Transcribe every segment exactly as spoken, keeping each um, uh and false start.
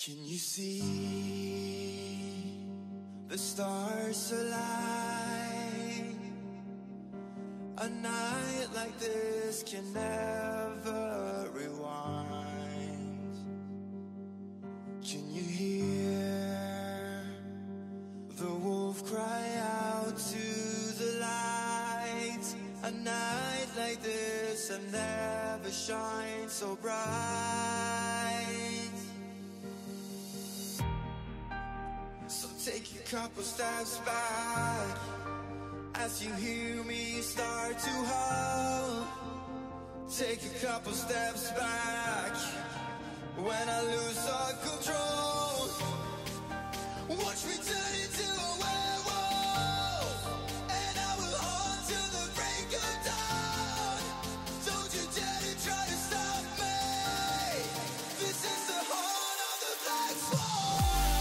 Can you see the stars align? A night like this can never rewind. Can you hear the wolf cry out to the light? A night like this has never shined so bright. So take a couple steps back as you hear me start to hum. Take a couple steps back when I lose all control. Watch me turn into a werewolf, and I will haunt till the break of dawn. Don't you dare to try to stop me. This is the horn of the black swan.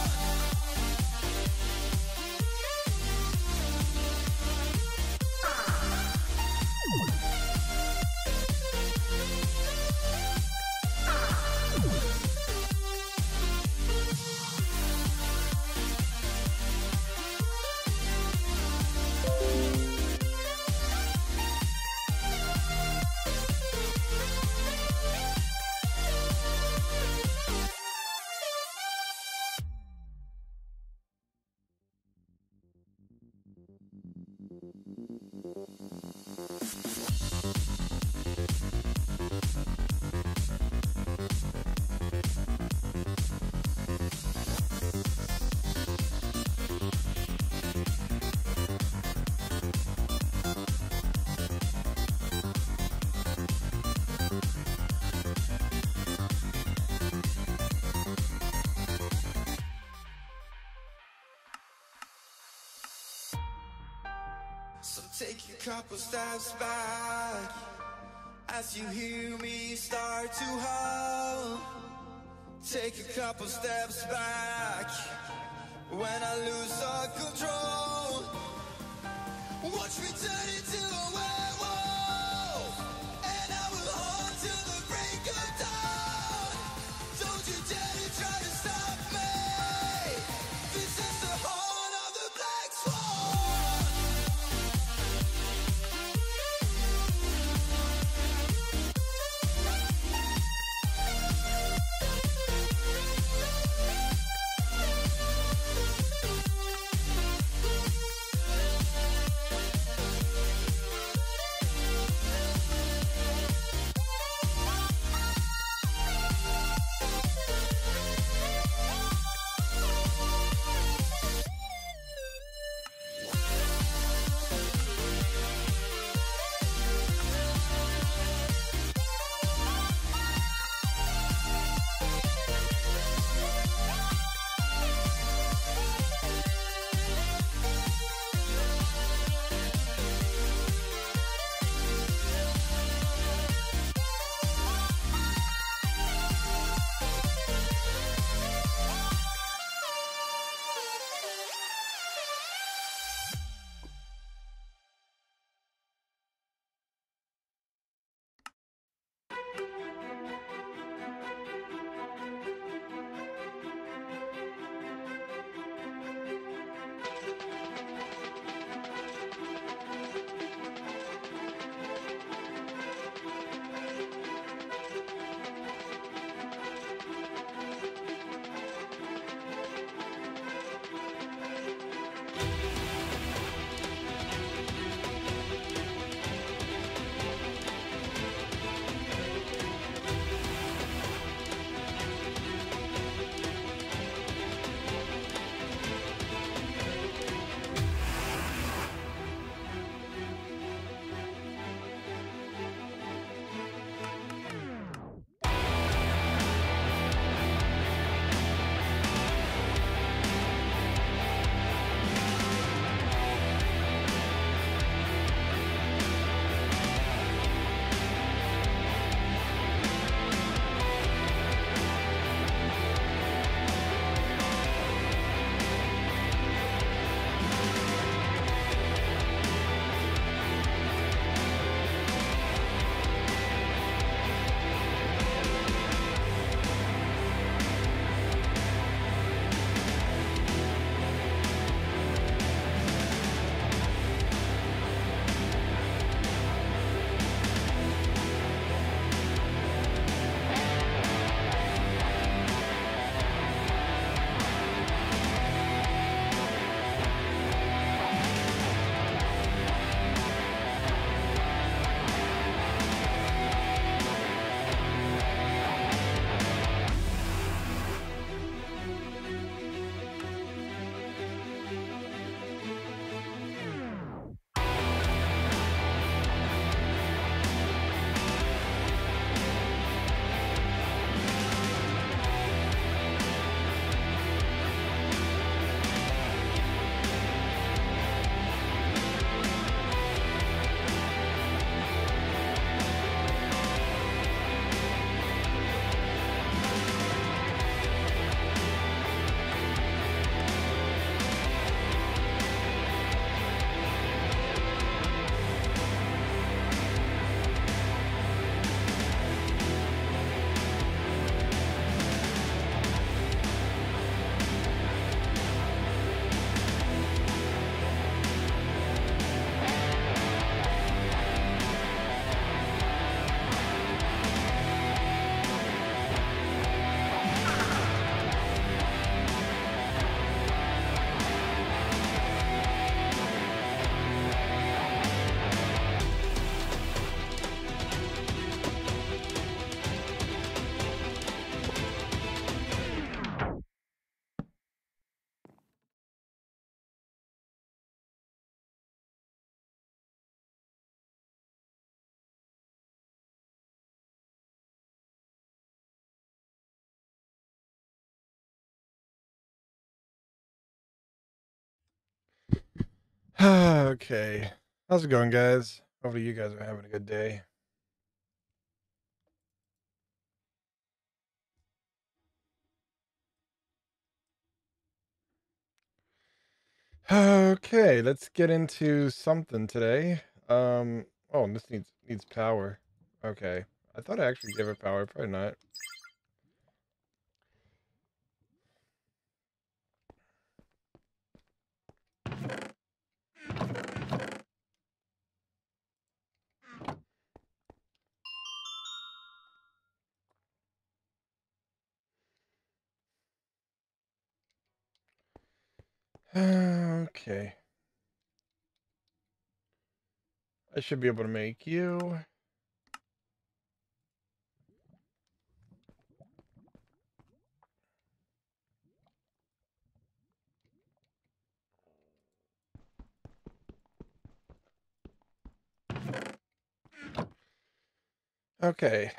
So take a couple steps back as you hear me start to hum. Take a couple steps back when I lose all control. Watch me turn into a werewolf, and I will haunt till the break of dawn. Don't you dare to try to stop me. This is the horn of the black swan. Okay. How's it going, guys? Hopefully you guys are having a good day. Okay, let's get into something today. Um, oh, and this needs needs power. Okay. I thought I actually gave it power, probably not. Okay. I should be able to make you. Okay.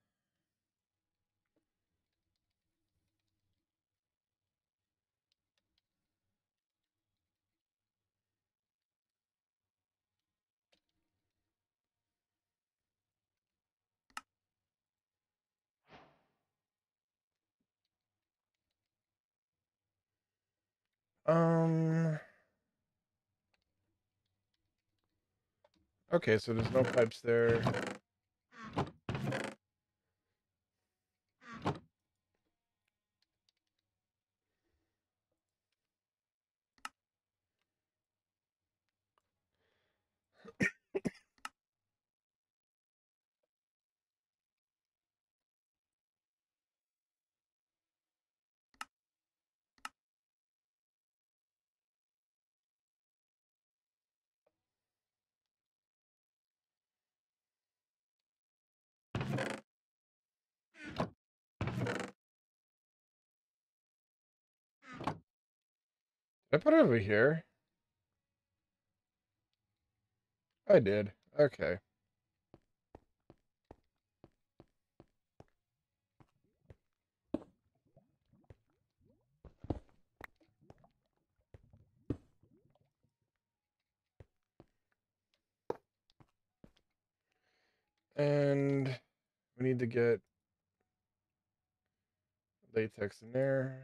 Um, okay, so there's no pipes there. Did I put it over here? I did. Okay. And we need to get latex in there.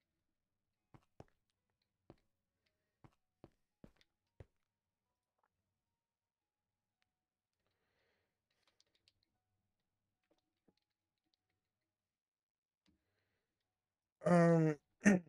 Um, of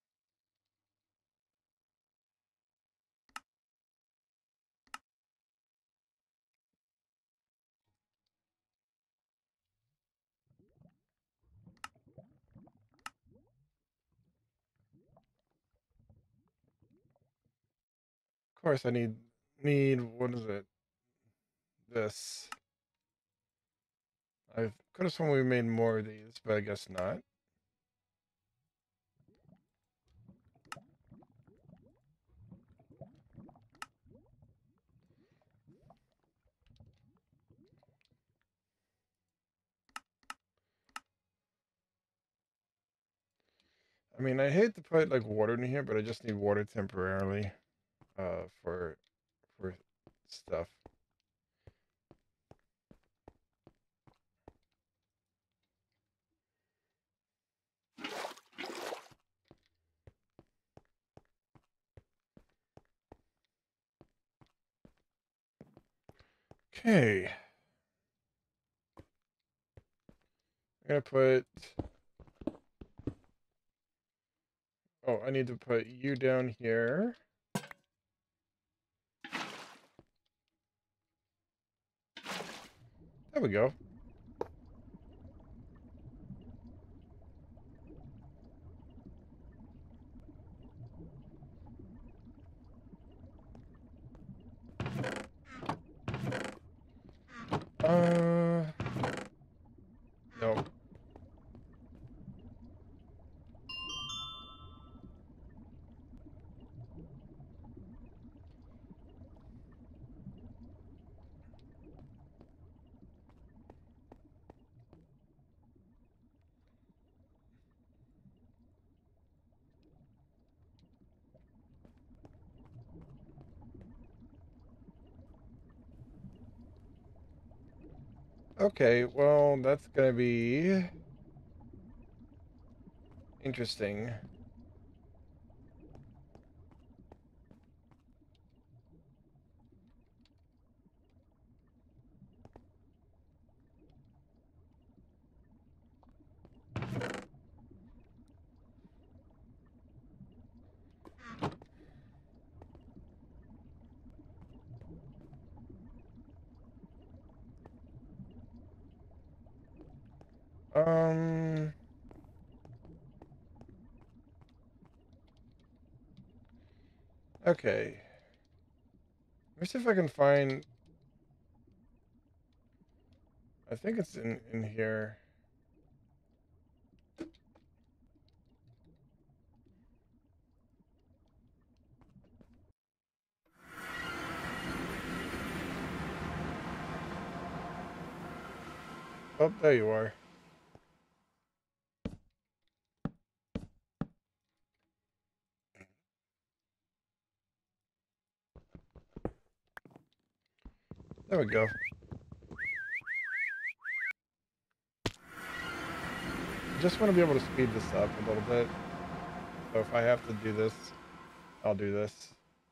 course, I need need what is it? This. I could have sworn we made more of these, but I guess not. I mean, I hate to put like water in here, but I just need water temporarily, uh, for for stuff. Okay. I'm gonna put. Oh, I need to put you down here. There we go. Uh, no. Okay, well, that's gonna be interesting. Um, okay. Let me see if I can find, I think it's in, in here. Oh, there you are. There we go. I just want to be able to speed this up a little bit. So if I have to do this, I'll do this.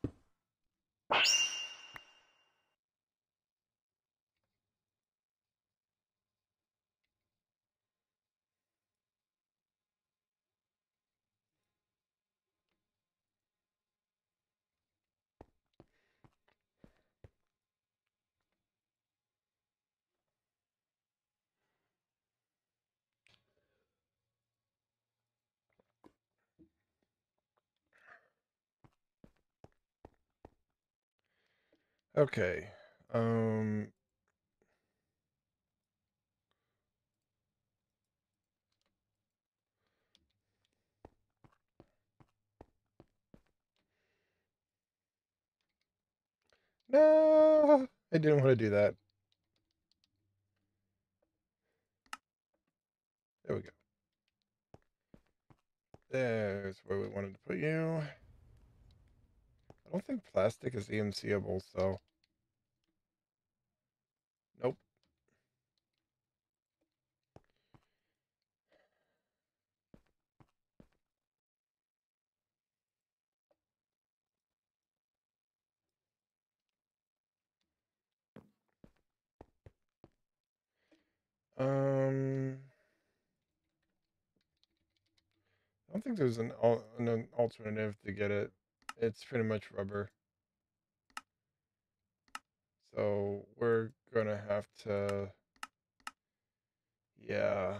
Okay. Um, no, I didn't want to do that. There we go. There's where we wanted to put you. I don't think plastic is EMCable, so nope. Um, I don't think there's an, al an alternative to get it. It's pretty much rubber. So we're gonna have to, yeah.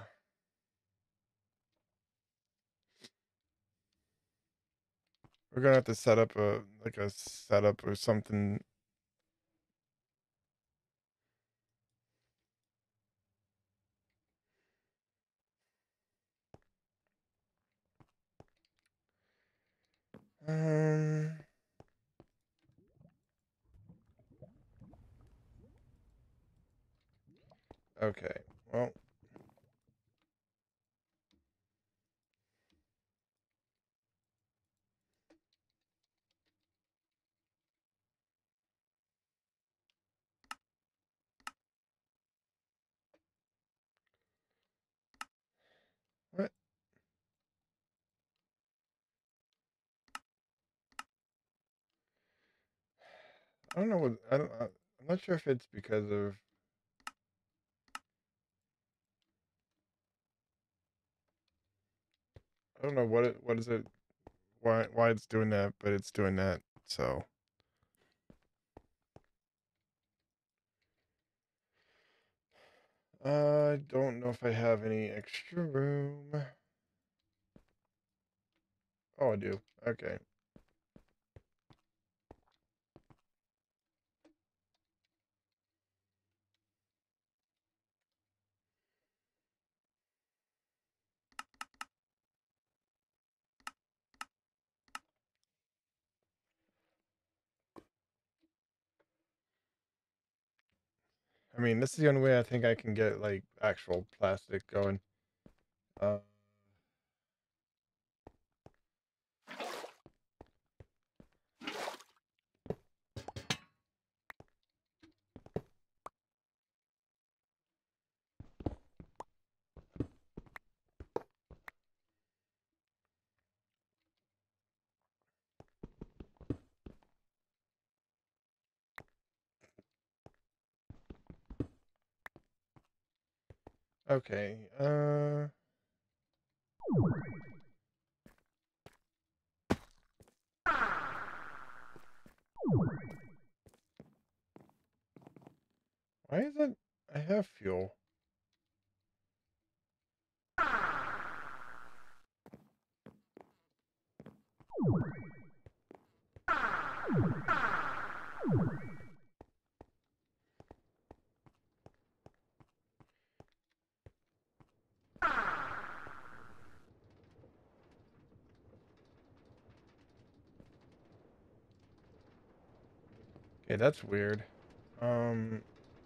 We're gonna have to set up a, like a setup or something. Um, okay, well. What? I don't know what, I don't, I, I'm not sure if it's because of, I don't know what it, what is it, why, why it's doing that, but it's doing that, so. I don't know if I have any extra room. Oh, I do. Okay. I mean, this is the only way I think I can get, like, actual plastic going. Uh, Okay, uh... why is it... I have fuel. Okay, that's weird. Um...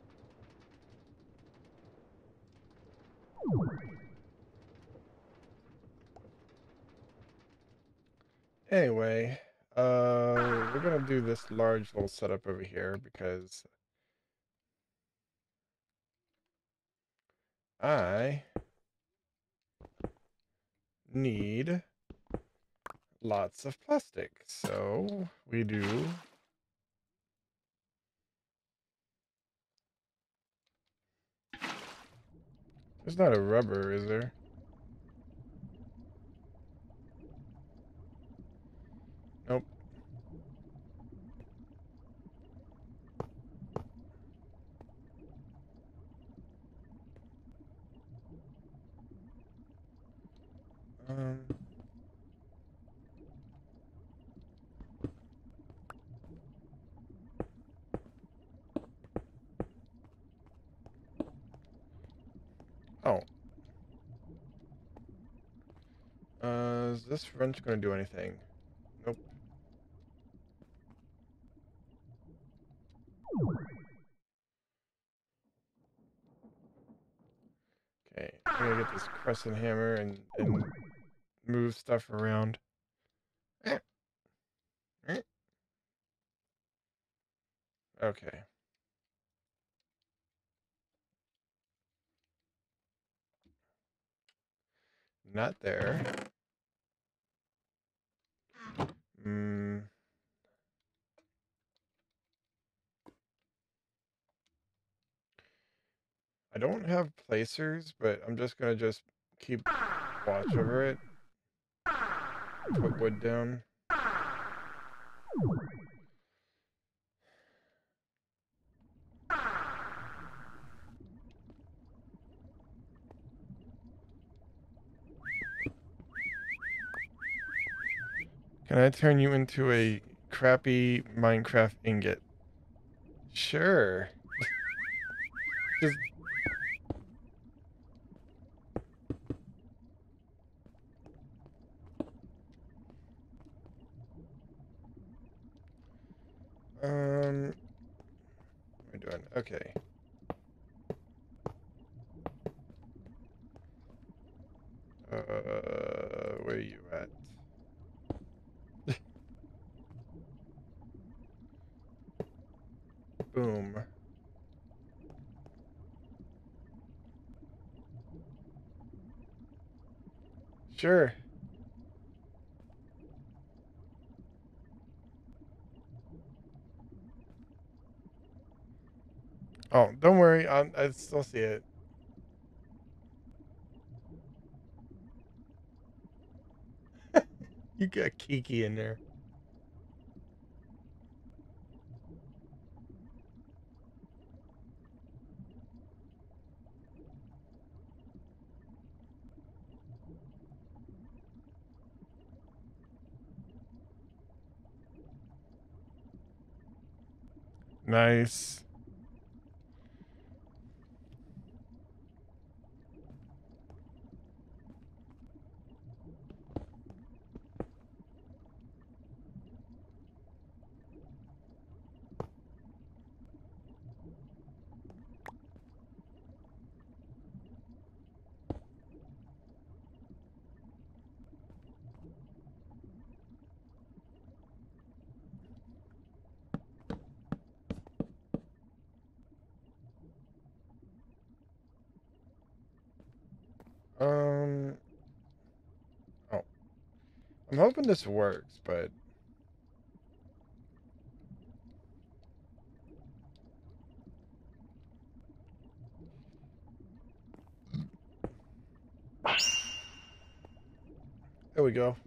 Anyway, uh, we're gonna do this large little setup over here because I need lots of plastic. So we do there's not a rubber, is there? Nope. Um Oh. Uh, is this wrench gonna do anything? Nope. Okay, I'm gonna get this crescent hammer and, and move stuff around. Okay. Not there. Hmm. I don't have placers, but I'm just gonna just keep watch over it. Put wood down. Can I turn you into a crappy Minecraft ingot? Sure. Just um what am I doing? Okay. Uh where are you at? Boom. Sure. Oh, don't worry. I I still see it. You got Kiki in there. Nice. Um oh. I'm hoping this works, but There we go.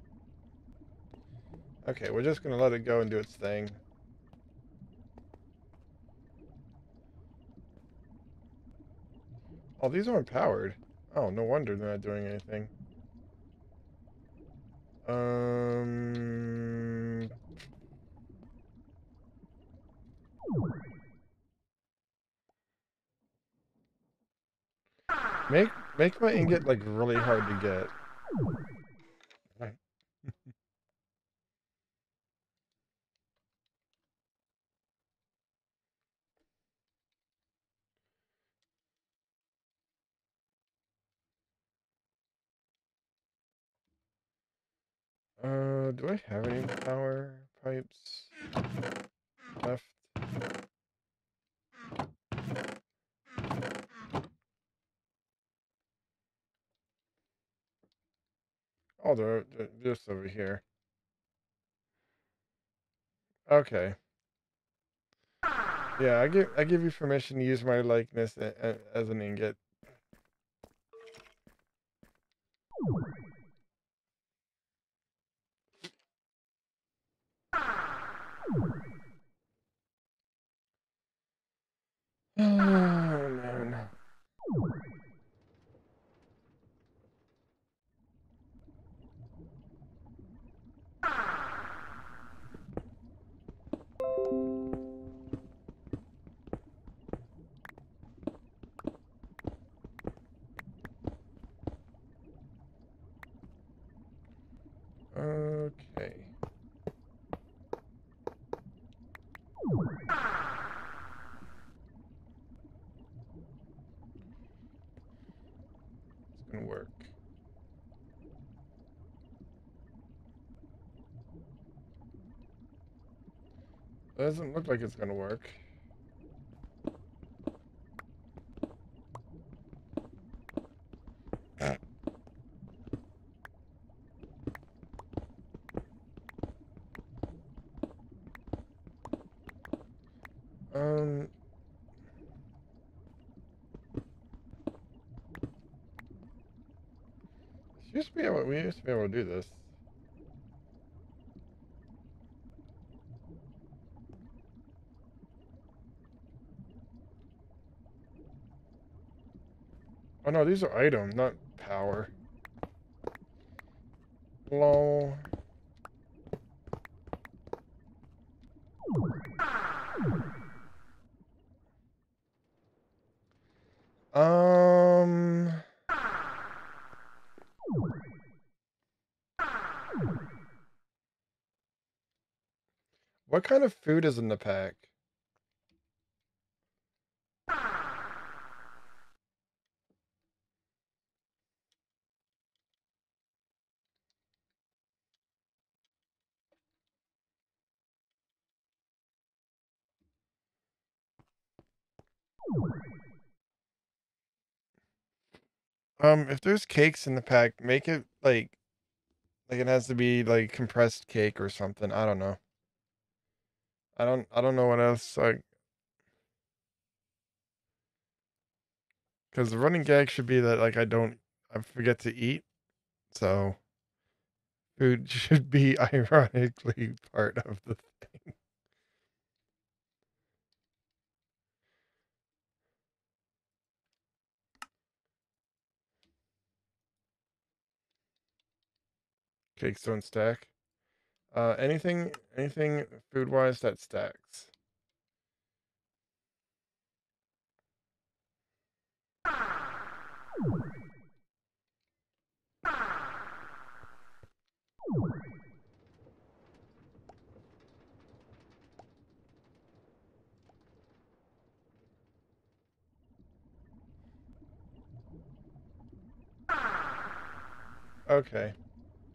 Okay, we're just gonna let it go and do its thing. Oh, these aren't powered. Oh, no wonder they're not doing anything. Um... Make, make my ingot, like, really hard to get. Uh, do I have any power pipes left? Oh, they're, they're just over here. Okay. Yeah, I give I give you permission to use my likeness a, a, as an ingot. Oh man. Okay. It's gonna work. It doesn't look like it's gonna work. Um. This used to be able. We used to be able to do this. Oh no, these are item, not power. Lol. Um. What kind of food is in the pack? Um, if there's cakes in the pack, make it like like it has to be like compressed cake or something. I don't know. I don't I don't know what else like because the running gag should be that like I don't I forget to eat. So food should be ironically part of the thing. Cakes don't stack. Uh, anything, anything food-wise that stacks. Okay.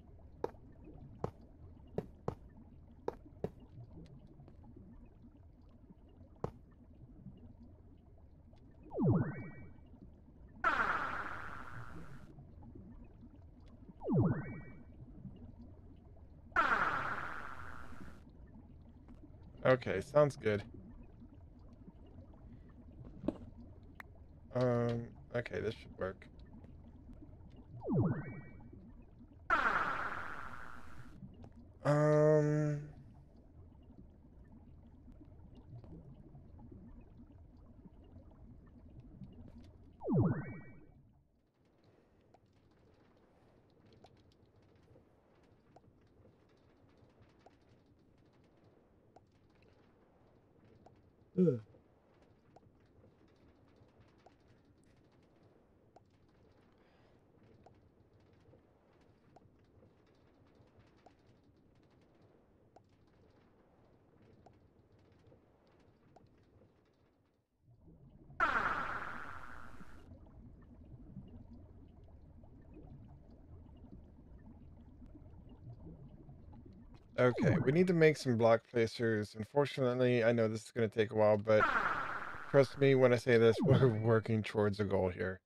Okay, sounds good. Um, okay, this should work. Ugh. Okay, we need to make some block placers. Unfortunately, I know this is going to take a while, but trust me when I say this, we're working towards a goal here.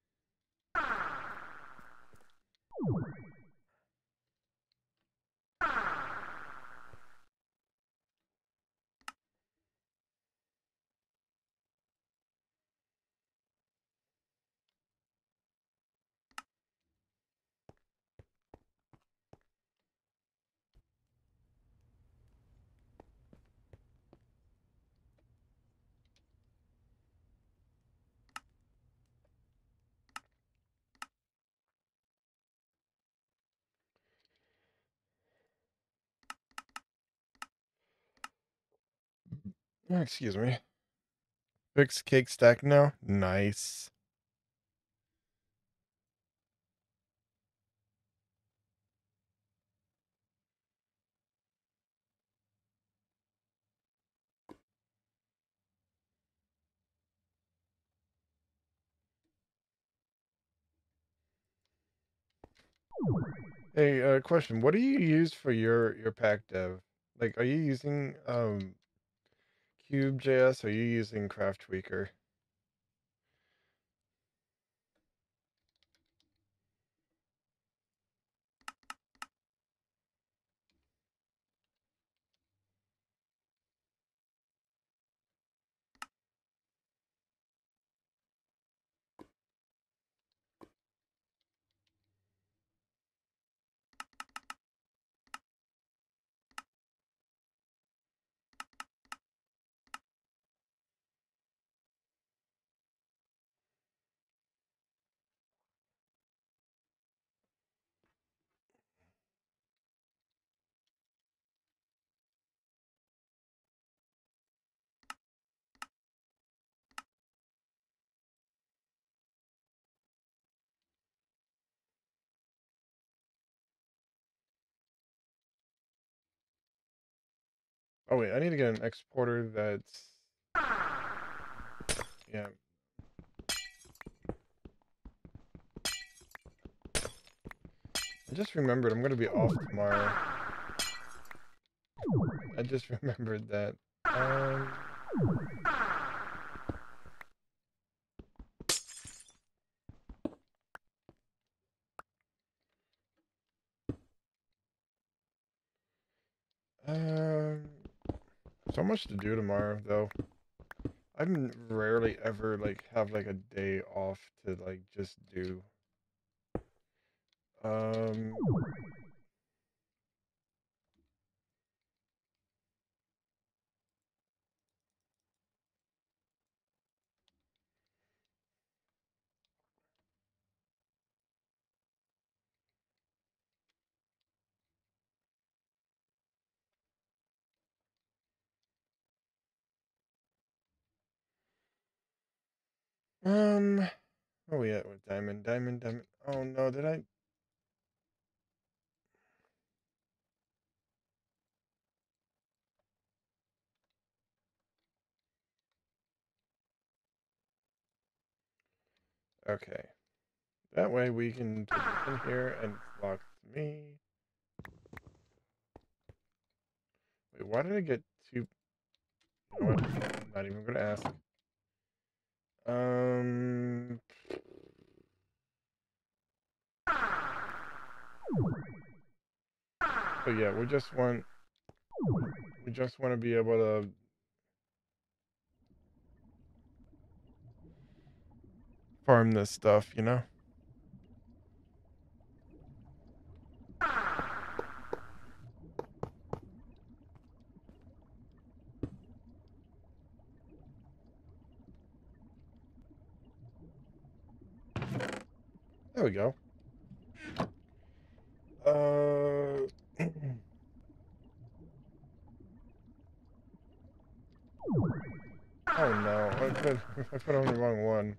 Oh, excuse me. Fixed cake stack now? Nice. Hey, uh, question. What do you use for your, your pack dev? Like, are you using, um, Cube.js or are you using Craft Tweaker? Oh wait, I need to get an exporter that's, yeah. I just remembered I'm going to be off tomorrow. I just remembered that. Um, um, so much to do tomorrow, though. I rarely ever, like, have, like, a day off to, like, just do. Um... Um, oh, we at with diamond, diamond, diamond. Oh no, did I? Okay, that way we can put this in here and it's locked to me. Wait, why did I get two? You know what? I'm not even gonna ask. Um. So yeah, we just want we just want to be able to farm this stuff, you know? There we go. Uh, Oh no, I put, I put on the wrong one.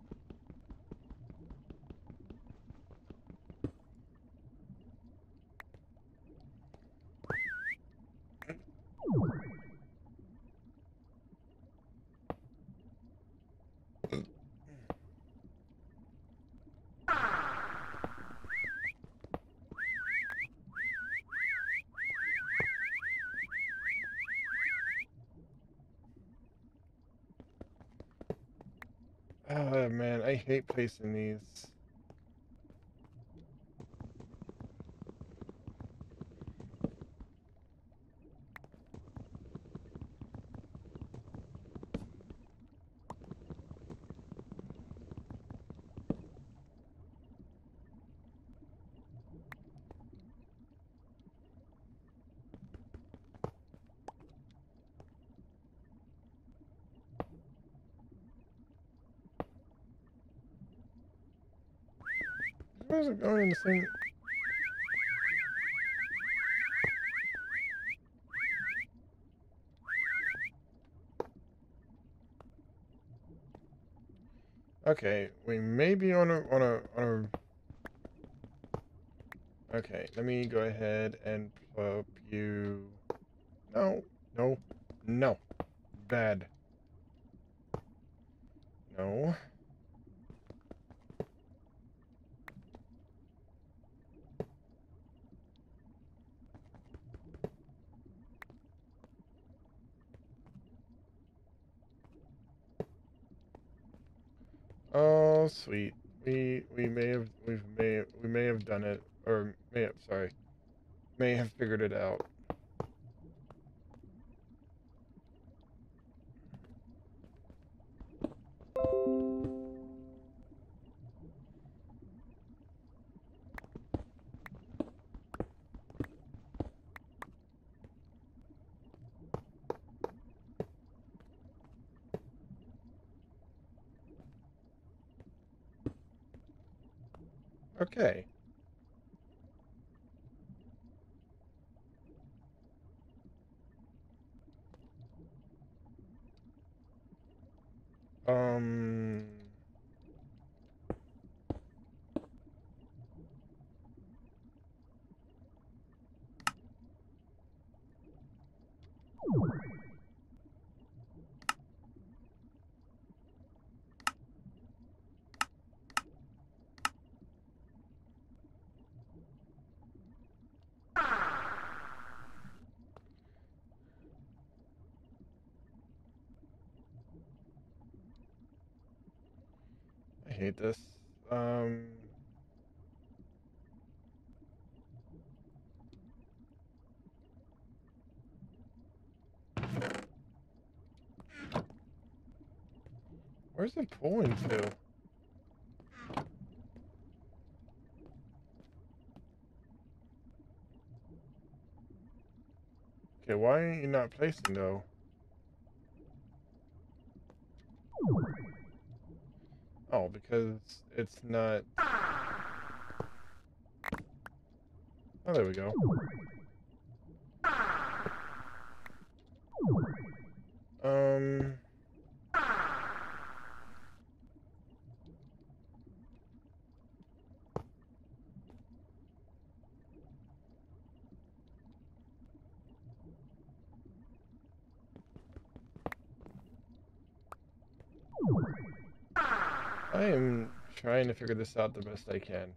Oh man, I hate placing these. Why is it going in the same? Okay, we may be on a on a on a. Okay, let me go ahead and plop you. No, no, no, bad. No. Oh sweet. We we may have we've may we may have done it, or may have sorry may have figured it out. Okay. Um. I hate this. Um. Where's it pulling to? Okay, why are you not placing though? Oh, because it's not. Oh, there we go. Um. I am trying to figure this out the best I can.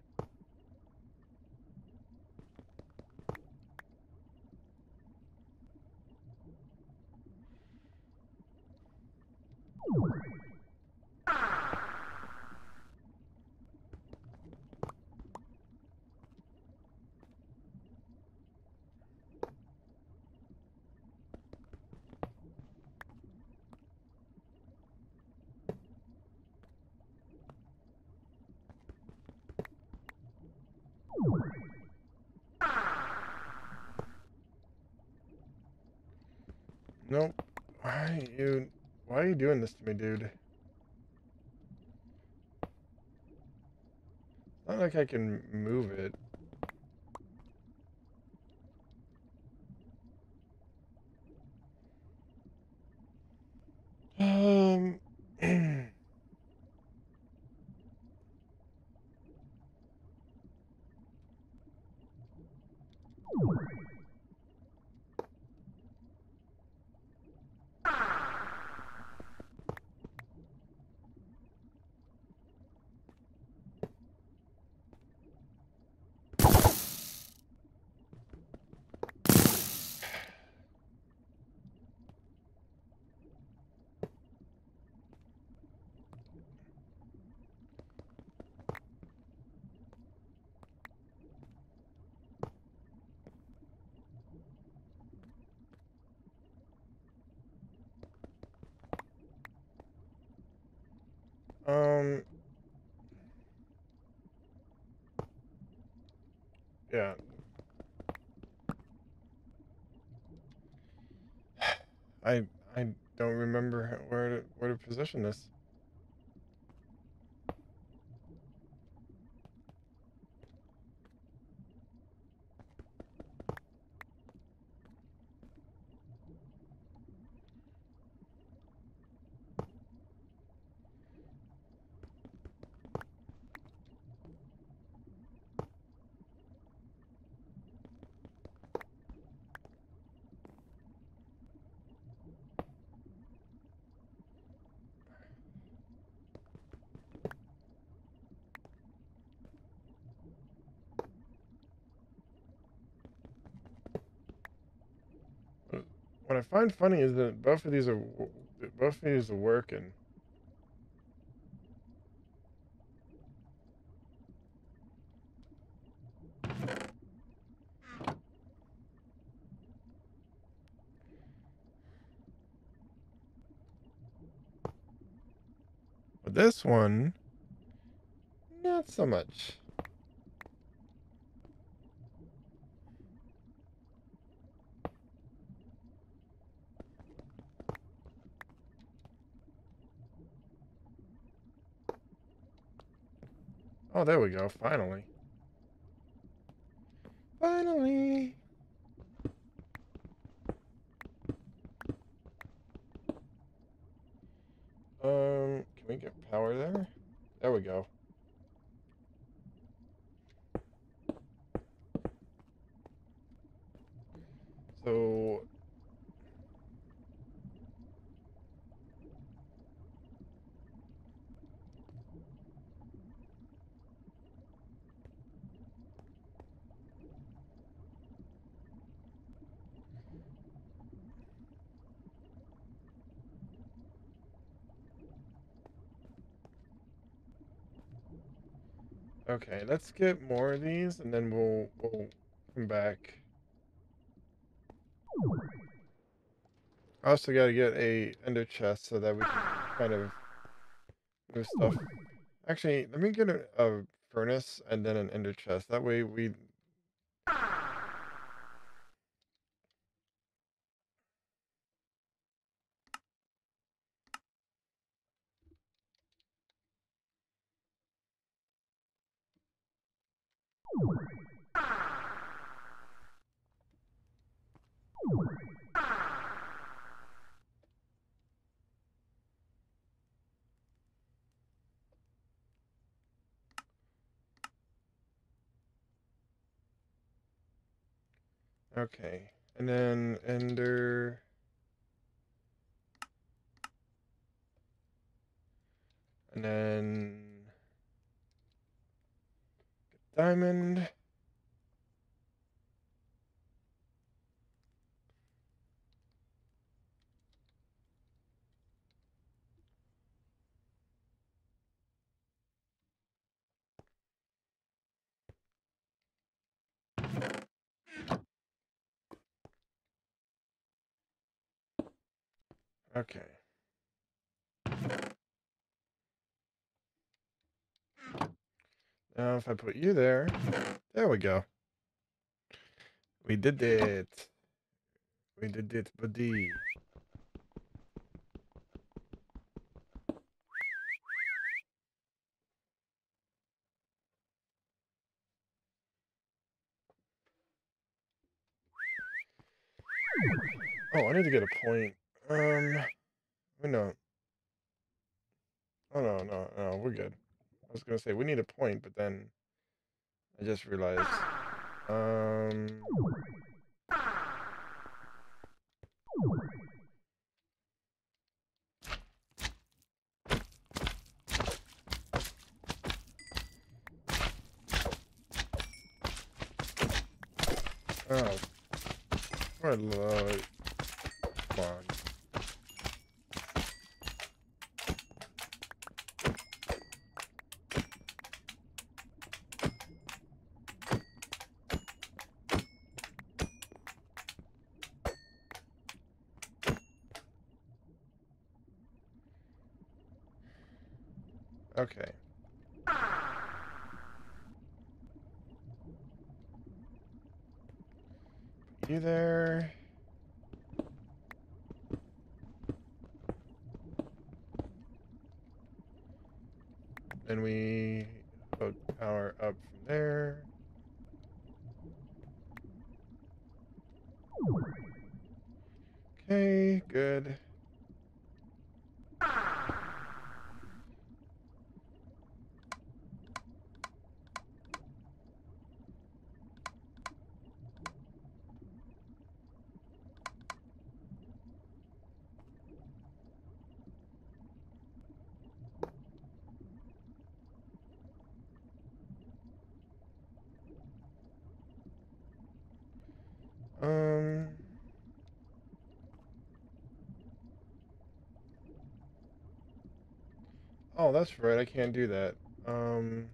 Nope. Why are you? Why are you doing this to me, dude? It's not like I can move it. Um. Um. Yeah. I I don't remember where to where to position this. What I find funny is that both of these are both of these are working. But this one, not so much. Oh, there we go. Finally. Finally. Um, can we get power there? There we go. So, okay, let's get more of these, and then we'll we'll come back. I also got to get a ender chest so that we can kind of move stuff. Actually, let me get a, a furnace and then an ender chest. That way we. Okay, and then ender. And then diamond. Okay. Now if I put you there, there we go. We did it. We did it, buddy. Oh, I need to get a point. Um, we know. Oh, no, no, no, we're good. I was gonna say, we need a point, but then I just realized. Um... Oh. What lord. Come on. Okay. You there? Then we hook power up from there. Okay, good. Um... Oh, that's right, I can't do that. Um...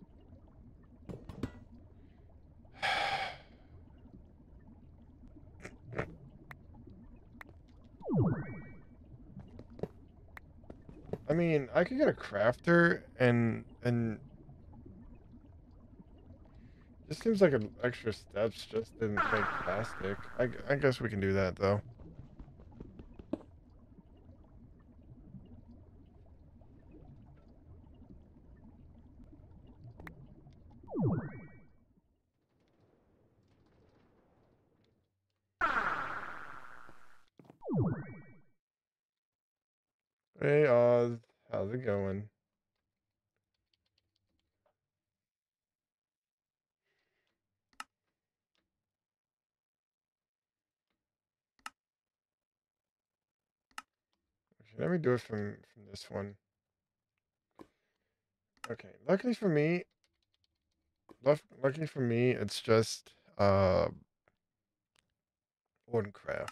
I mean, I could get a crafter and and it just seems like an extra steps just to make plastic. I, I guess we can do that though. Hey Oz, how's it going? Actually, let me do it from from this one. Okay, luckily for me, luckily for me, it's just uh one craft.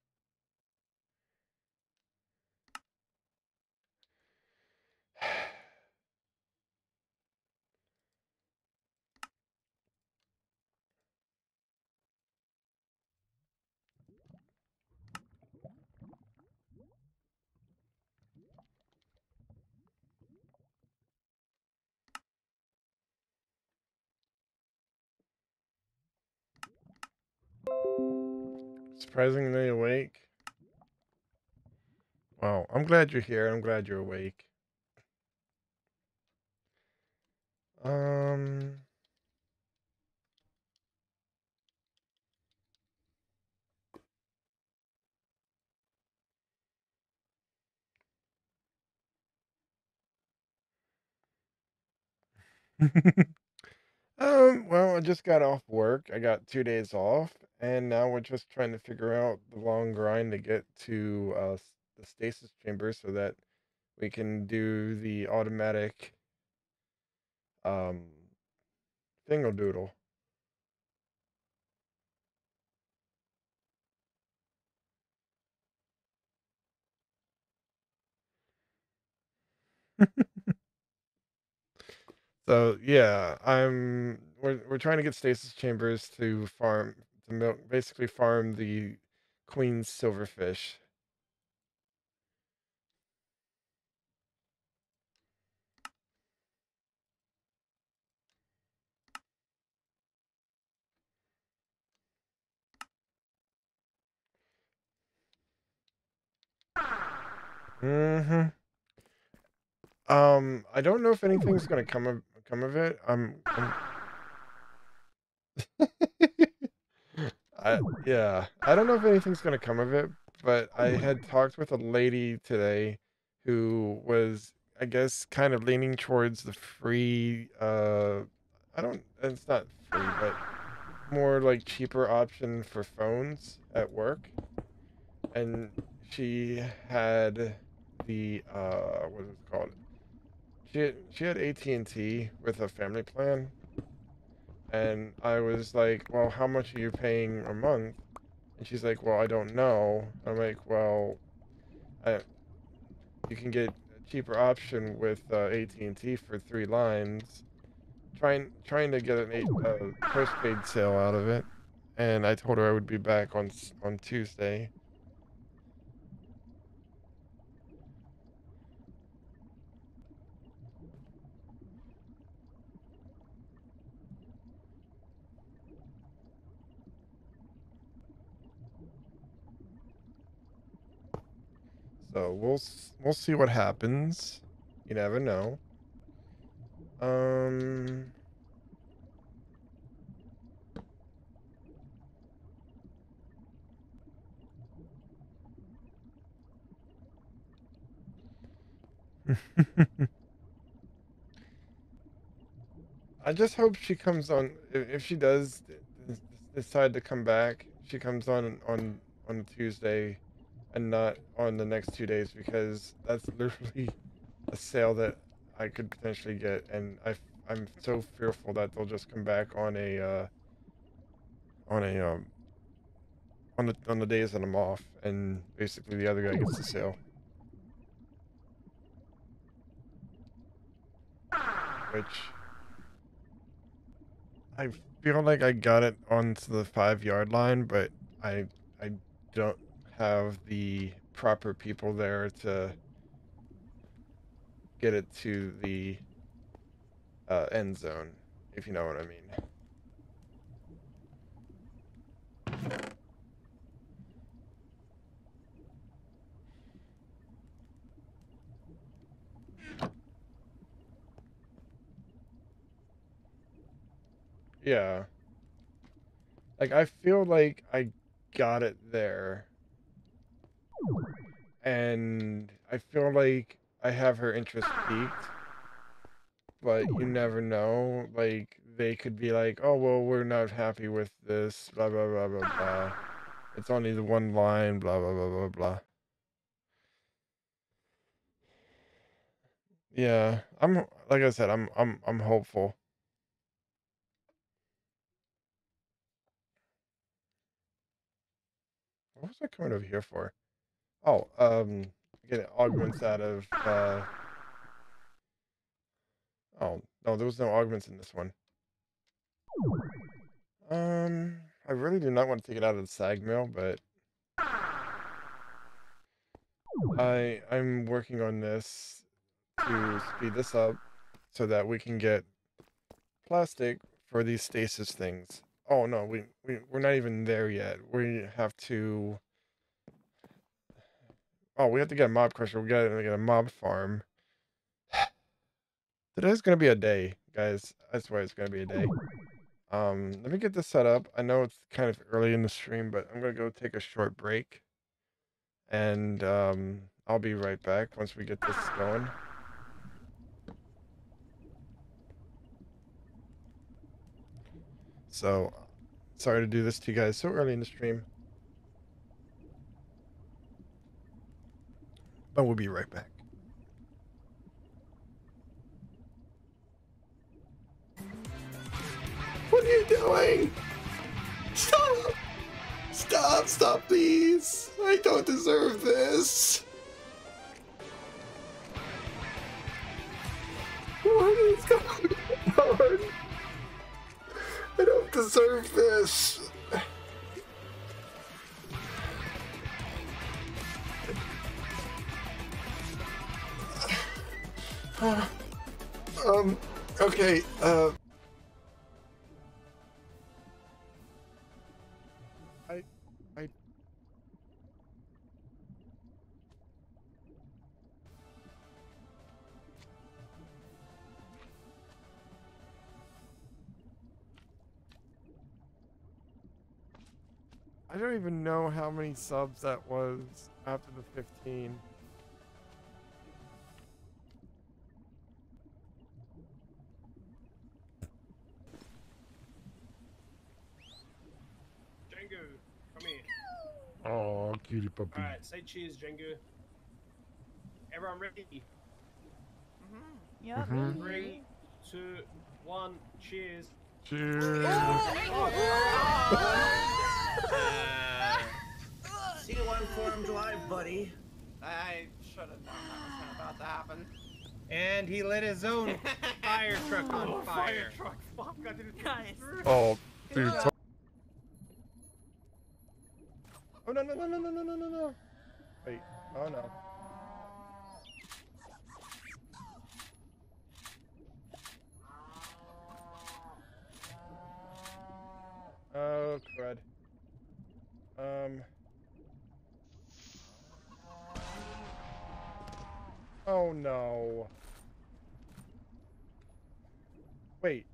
Surprisingly awake. Wow, I'm glad you're here. I'm glad you're awake. Um, um, well, I just got off work. I got two days off, and now we're just trying to figure out the long grind to get to uh, s- the stasis chamber so that we can do the automatic um thingadoodle. So yeah, I'm we're we're trying to get stasis chambers to farm to milk basically farm the queen's silverfish. Mm-hmm. Um, I don't know if anything's gonna come of come of it. I'm, I'm I yeah, I don't know if anything's gonna come of it, but I had talked with a lady today who was I guess, kind of leaning towards the free, uh, I don't, it's not free, but more like cheaper option for phones at work. And she had the, uh, what is it called? She had, she had A T and T with a family plan. And I was like, well, how much are you paying a month? And she's like, well, I don't know. I'm like, well, I, you can get a cheaper option with uh, A T and T for three lines. Trying trying to get an eight, uh, postpaid sale out of it, and I told her I would be back on on Tuesday. So we'll we'll see what happens. You never know. Um. I just hope she comes on. If, if she does decide to come back, she comes on on on Tuesday, and not on the next two days, because that's literally a sale that I could potentially get, and I I'm so fearful that they'll just come back on a uh, on a um on the on the days that I'm off, and basically the other guy gets the sale, which I feel like I got it onto the five yard line, but I I don't have the proper people there to get it to the uh, end zone, if you know what I mean. Yeah. Like, I feel like I got it there, and I feel like I have her interest peaked, but you never know. Like, they could be like, oh, well, we're not happy with this, blah, blah, blah, blah, blah. It's only the one line, blah, blah, blah, blah, blah. Yeah, I'm, like I said, I'm, I'm, I'm hopeful. What was I coming over here for? Oh, um, getting augments out of, uh, oh, no, there was no augments in this one. Um, I really do not want to take it out of the sag mill, but I I'm working on this to speed this up so that we can get plastic for these stasis things. Oh no, we, we we're not even there yet. We have to. Oh, we have to get a mob crusher. We gotta get a mob farm. Today's gonna be a day, guys. I swear it's gonna be a day. Um, let me get this set up. I know it's kind of early in the stream, but I'm gonna go take a short break, and um, I'll be right back once we get this going. So, sorry to do this to you guys so early in the stream, but we'll be right back. What are you doing? Stop! Stop, stop, please! I don't deserve this! What is going on? I don't deserve this! um, okay, uh... I... I... I don't even know how many subs that was after the fifteen. Cutie puppy. Alright, say cheers, Jengu. Everyone ready? Mm-hmm. Yeah, Mhm. ready. Three, two, one, cheers. Cheers. See you on Forum Drive, buddy. I should have known that was about to happen. And he lit his own fire truck on Oh, fire. truck. Fuck, I didn't Nice. Oh, Good dude. job. so- Oh, no, no, no, no, no, no, no, no, no. Wait. Oh, no. Oh, crud. Um. Oh, no. Wait.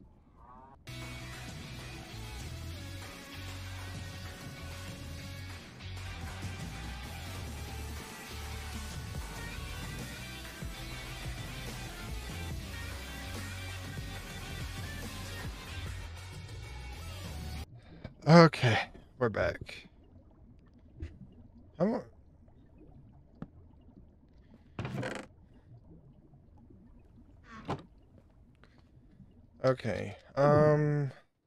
Okay, we're back. I'm... Okay, um...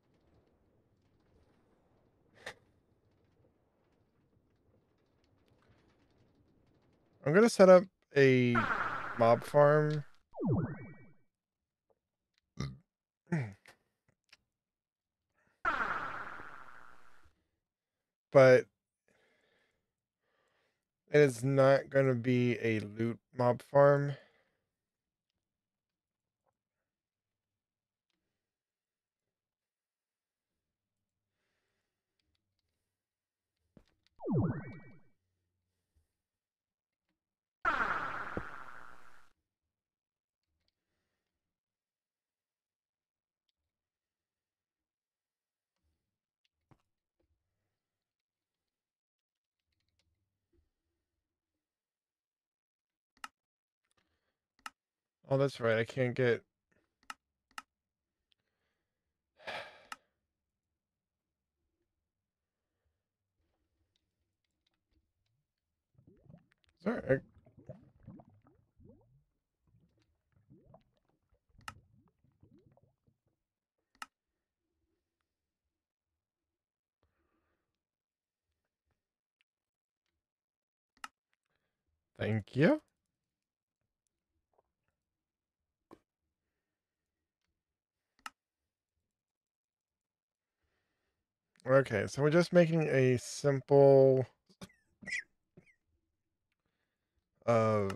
I'm gonna set up a mob farm. But it is not going to be a loot mob farm. Oh, that's right. I can't get... Sorry. Thank you. Okay, so we're just making a simple... Uh...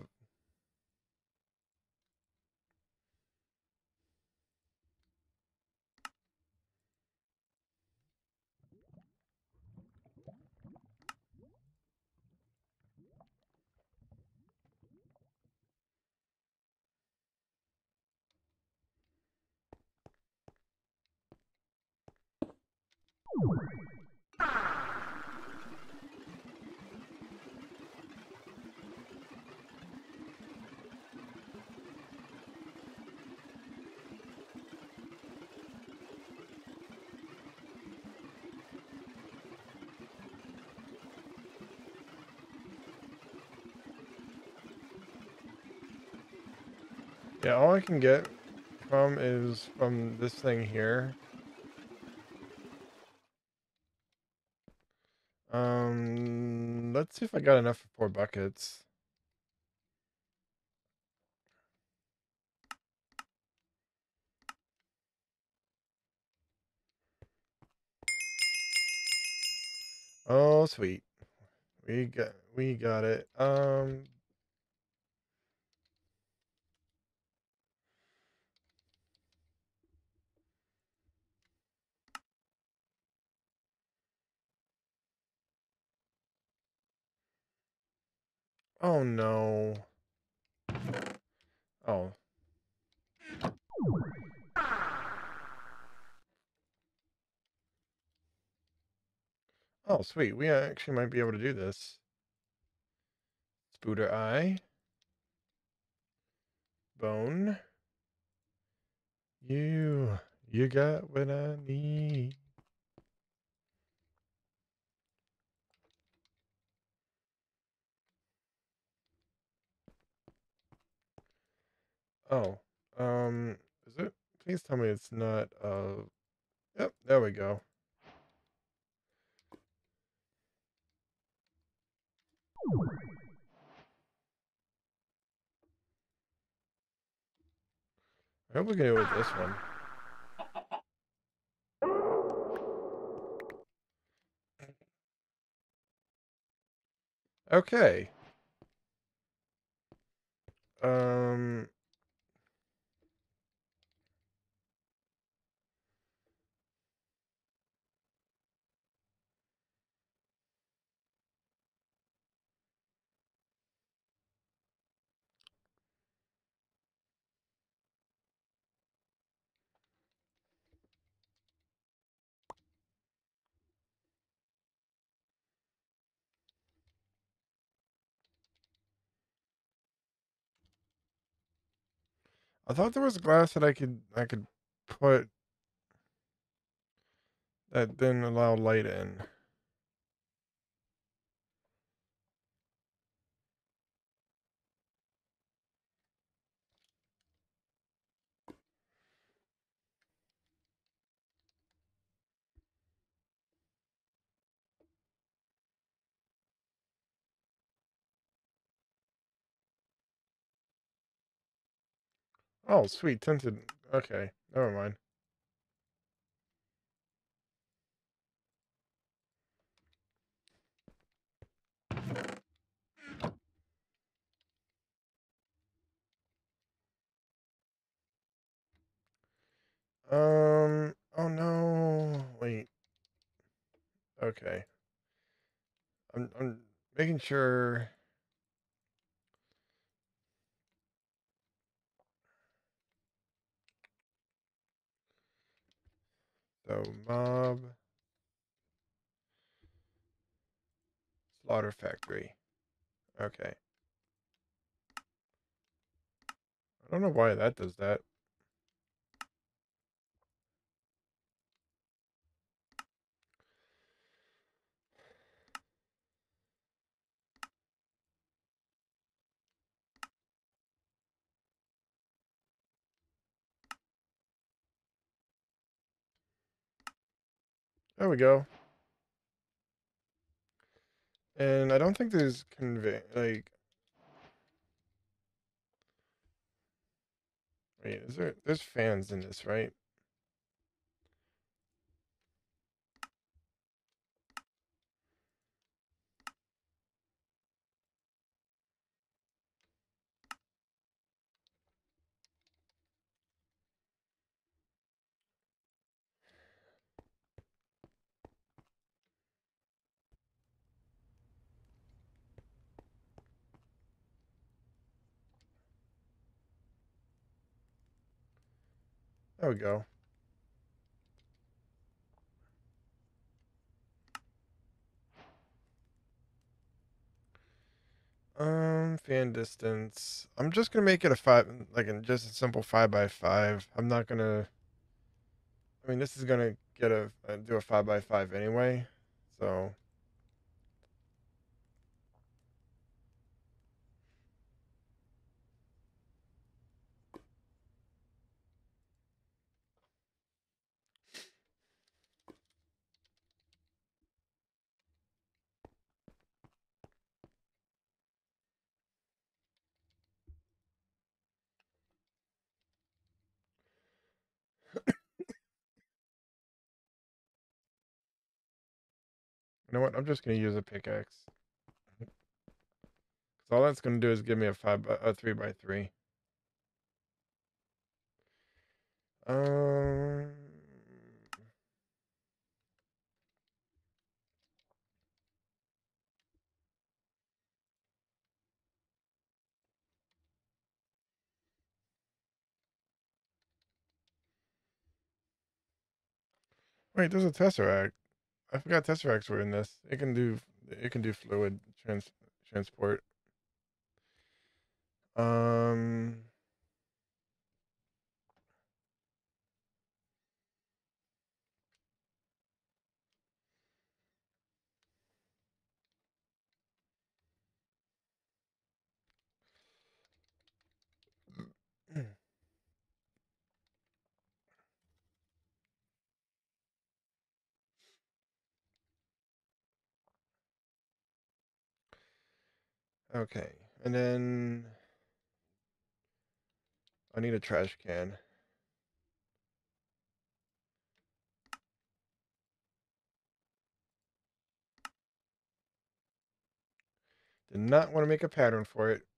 Yeah, all I can get from is from this thing here. Um, let's see if I got enough for four buckets. Oh, sweet. We got we got it. Um Oh no. Oh. Oh, sweet. We actually might be able to do this. Spooter eye. Bone. You. You got what I need. Oh, um, is it? Please tell me it's not, uh, yep, there we go. I hope we can do it with this one. Okay. Um, I thought there was glass that I could, I could put that didn't allow light in. Oh, sweet, tinted. Okay, never mind. Um, oh no, wait. Okay. I'm, I'm making sure. So, mob, slaughter factory. Okay. I don't know why that does that. There we go. And I don't think there's convey, like, wait, is there, there's fans in this, right? There we go. Um, fan distance. I'm just gonna make it a five, like a, just a simple five by five. I'm not gonna. I mean, this is gonna get a uh, do a five by five anyway, so. You know what? I'm just gonna use a pickaxe. Cause all that's gonna do is give me a five by, a three by three. Um. Wait, there's a tesseract. I forgot tesseracts were in this. It can do it can do fluid trans transport. Um. Okay, and then I need a trash can. Did not want to make a pattern for it.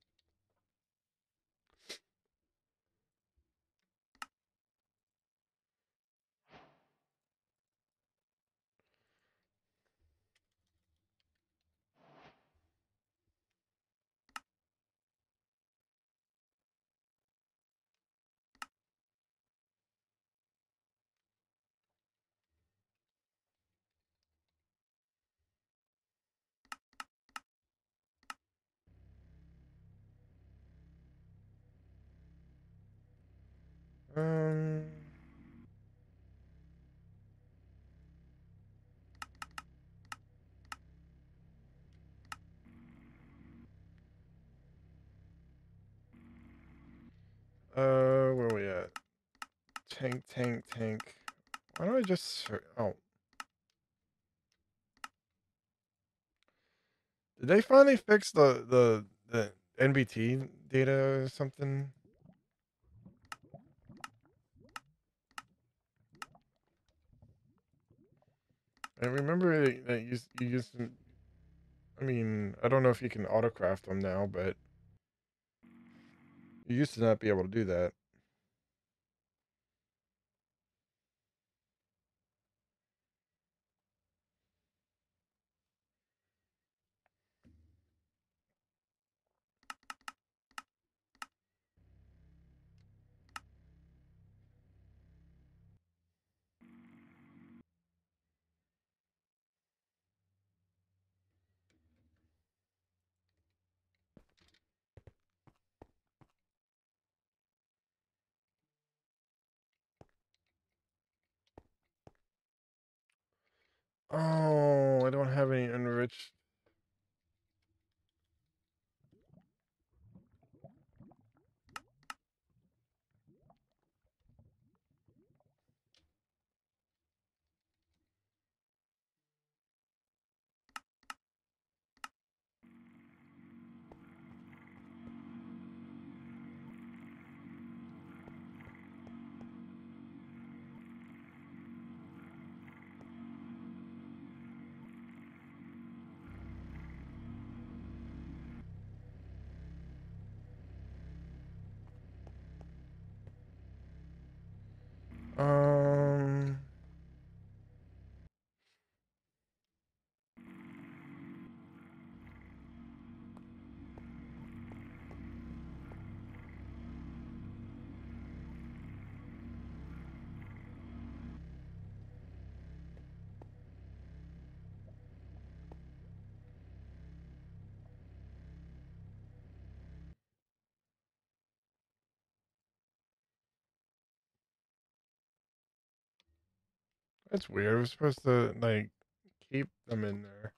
Um, uh, where are we at? Tank, tank, tank. Why don't I just... Oh. Did they finally fix the, the, the N B T data or something? I remember that you, you used to... I mean, I don't know if you can autocraft them now, but you used to not be able to do that. Oh, I don't have any enriched. Um... That's weird. We're supposed to, like, keep them in there.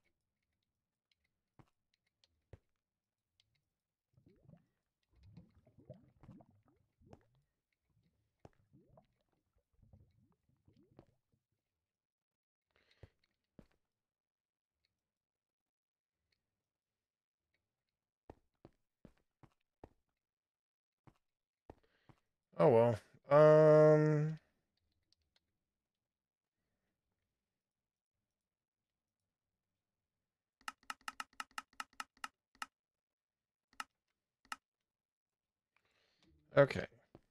Oh, well. Um... Okay.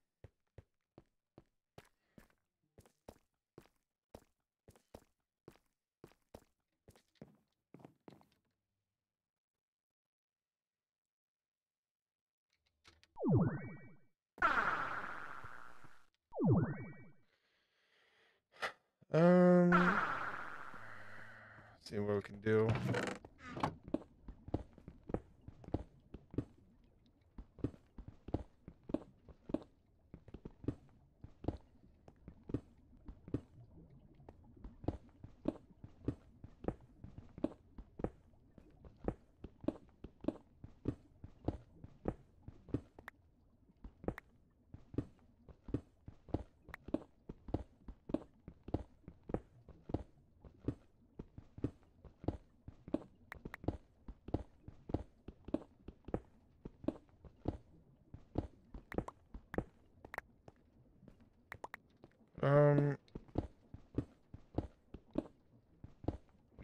Um... See what we can do.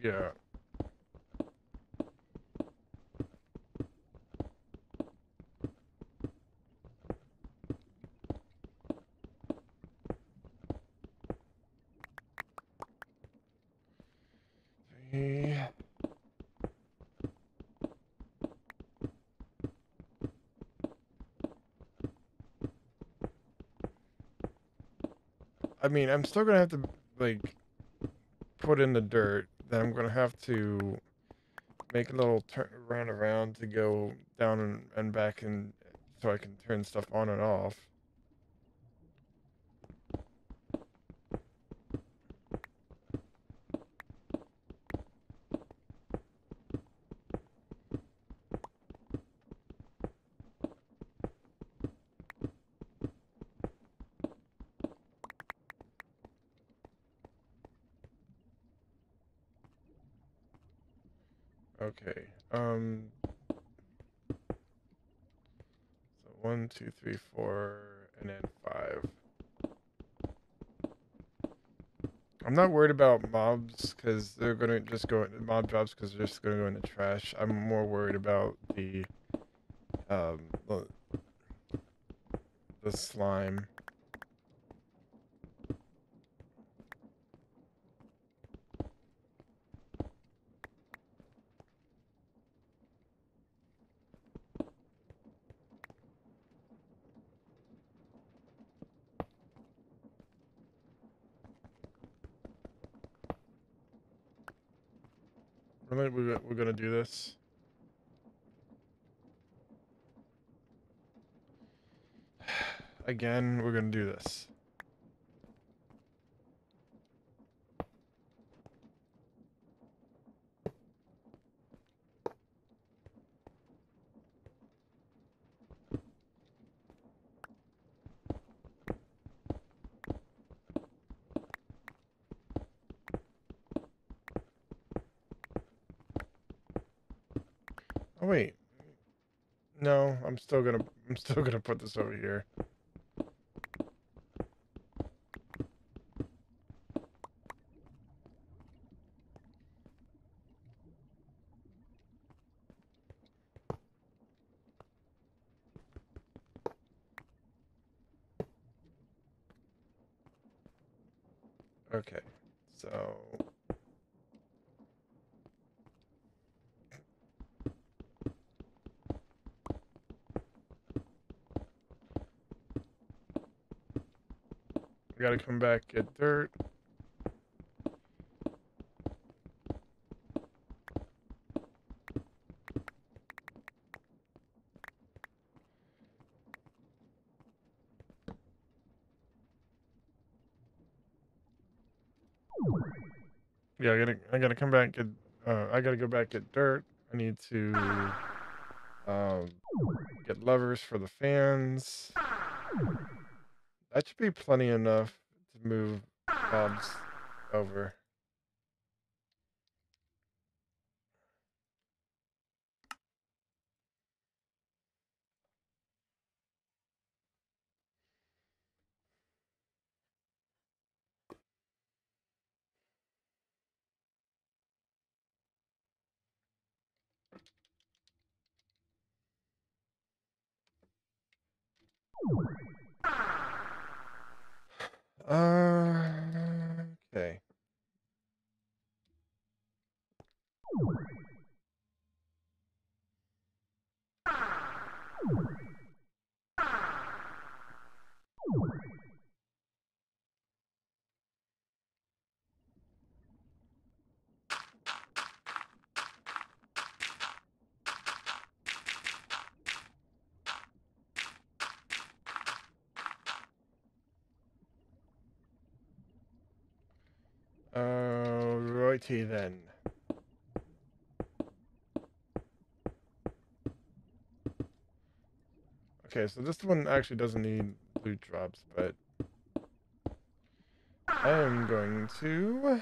Yeah. Three. I mean, I'm still gonna have to, like, put in the dirt. Then I'm gonna have to make a little turn round around to go down and, and back, and so I can turn stuff on and off. Okay. Um. So one, two, three, four, and then five. I'm not worried about mobs because they're gonna just go mob jobs because they're just gonna go in the trash. I'm more worried about the um the, the slime. Really, we're we're gonna do this. Again, we're gonna do this. Oh wait. No, I'm still gonna I'm still gonna put this over here. Okay. So we gotta come back, get dirt. Yeah, I gotta I gotta come back, get uh I gotta go back, get dirt. I need to um get levers for the fans. That should be plenty enough to move mobs over. Uh, okay. Uh, righty then. Okay, so this one actually doesn't need loot drops, but I am going to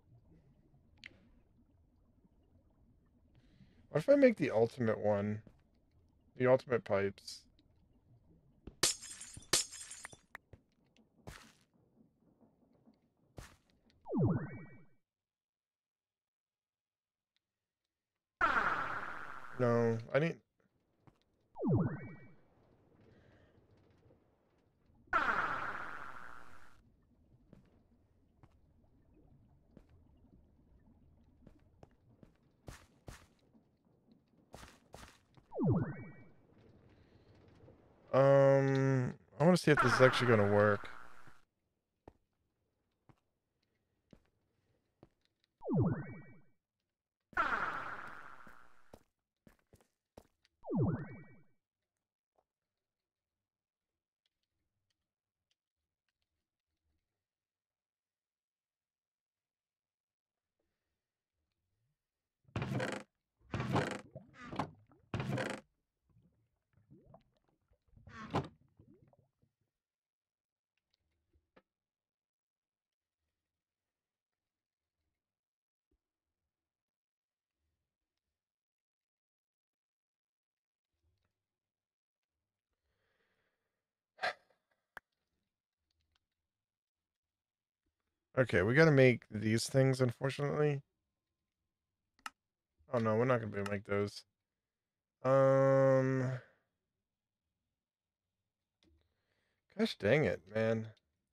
what if I make the ultimate one? The ultimate pipes. No, I need... Um, I want to see if this is actually going to work. Okay, we got to make these things, unfortunately. Oh no, we're not going to be able to make those. Um, gosh dang it, man.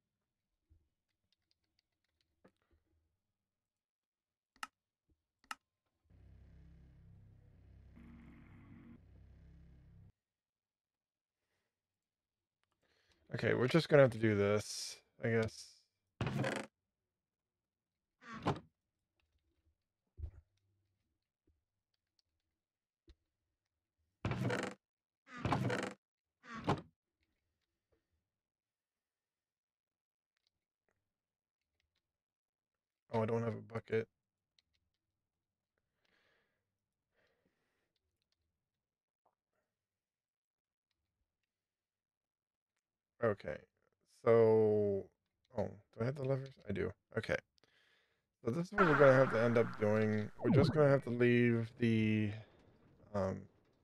Okay, we're just gonna have to do this, I guess. Oh, I don't have a bucket. Okay, so... Oh, do I have the levers? I do. Okay. So this is what we're gonna have to end up doing. We're just gonna have to leave the... Um,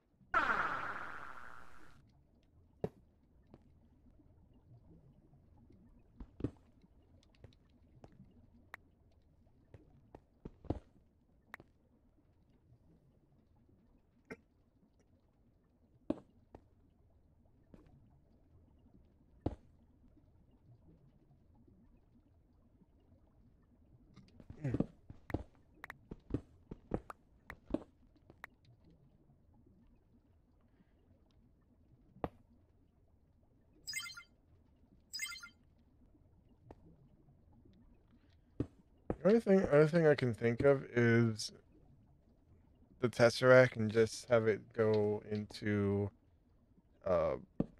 the only thing, other thing I can think of is the Tesseract and just have it go into... Uh,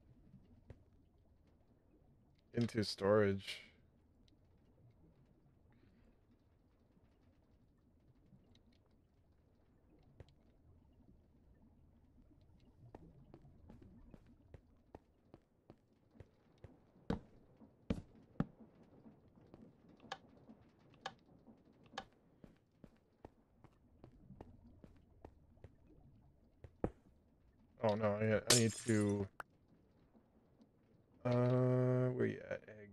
into storage. Oh no, I, I need to... Uh, where you at, egg?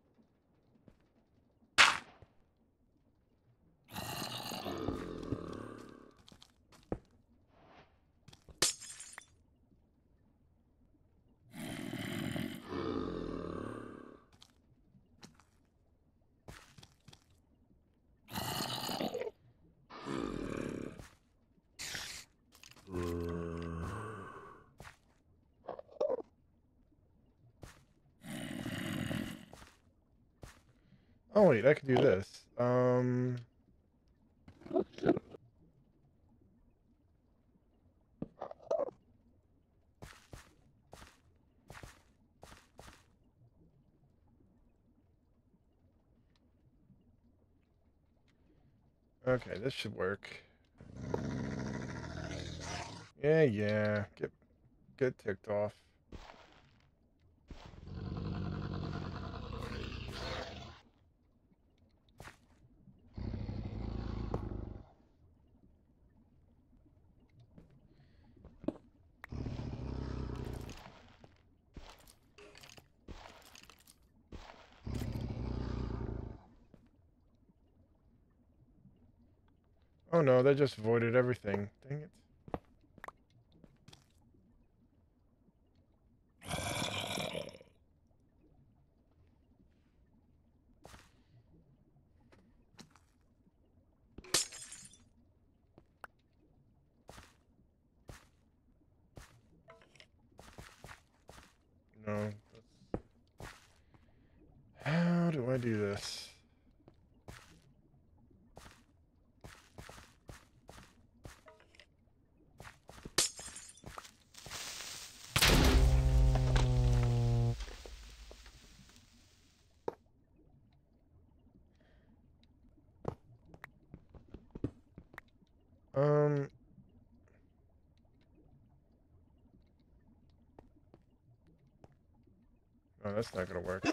Oh wait, I can do this. Um... Okay, this should work. Yeah, yeah. Get get ticked off. Oh no, they just voided everything. Dang it. No. That's... How do I do this? Um... No, that's not gonna work.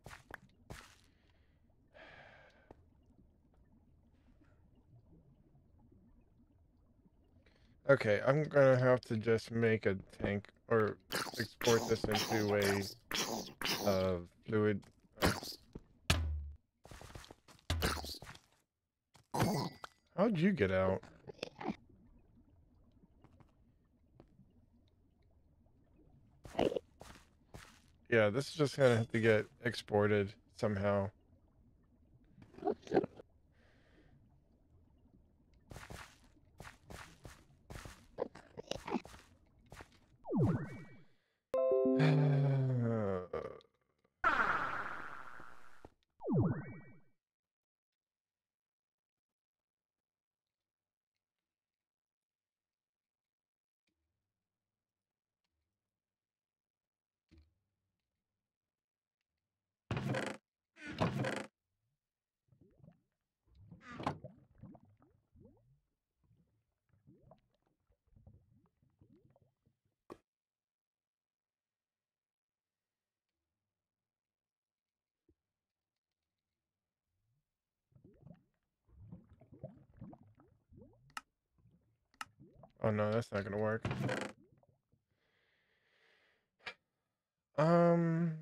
Okay, I'm gonna have to just make a tank or export this into a uh, fluid. Uh, how'd you get out? Yeah, this is just gonna have to get exported somehow. Oh no, that's not gonna work. Um.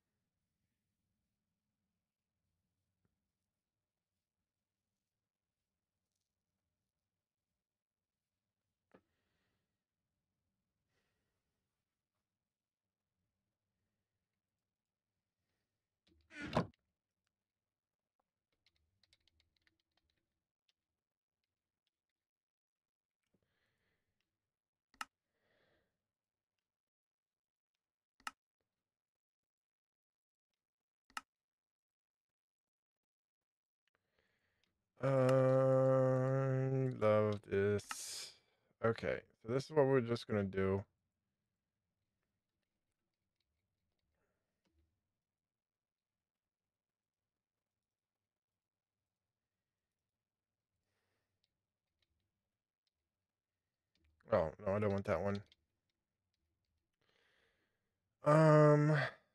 I love this. Okay, so this is what we're just gonna do. Oh, no, I don't want that one. Um,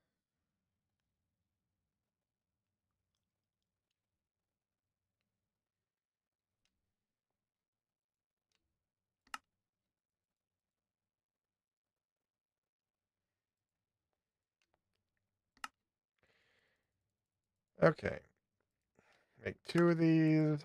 okay. Make two of these.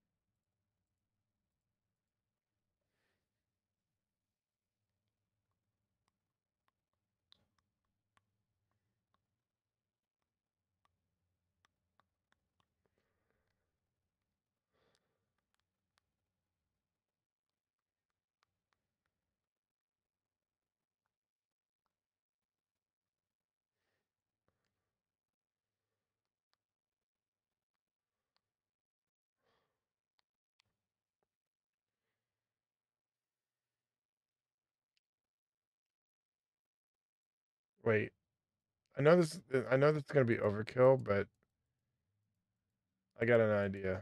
Wait, I know this, I know this is gonna be overkill, but I got an idea.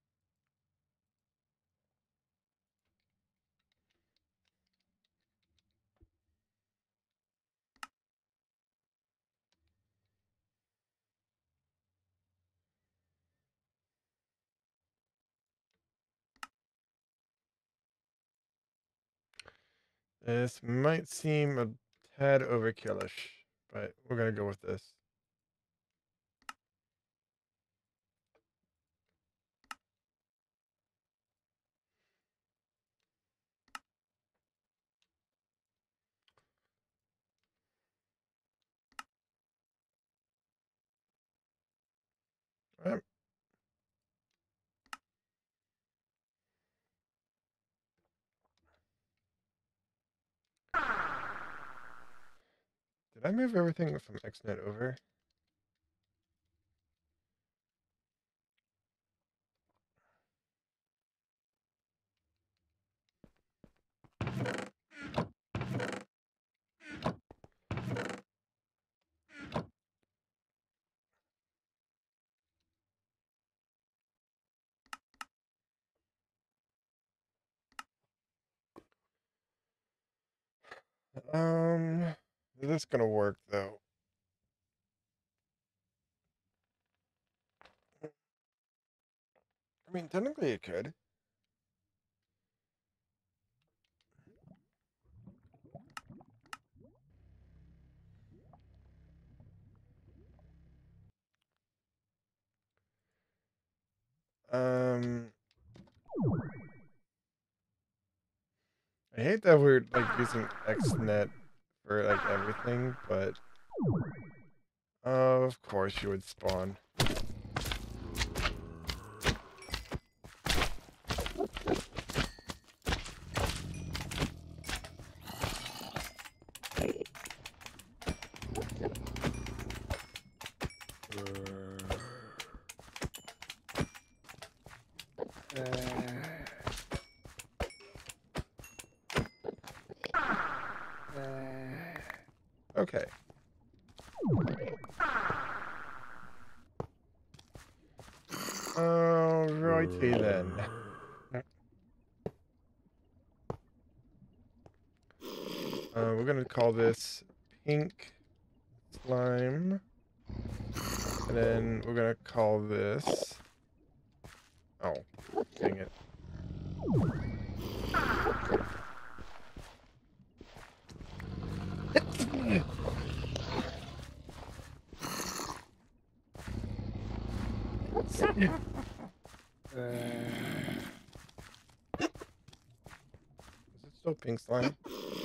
This might seem a tad overkillish, but we're gonna go with this. Did I move everything from X net over? Um, is this gonna work though? I mean, technically it could. Um, I hate that we're like using X net for like everything, but uh, of course you would spawn. Okay. Alrighty then. Uh, we're gonna call this pink slime, and then we're gonna call this. Oh, dang it! Is it still pink slime?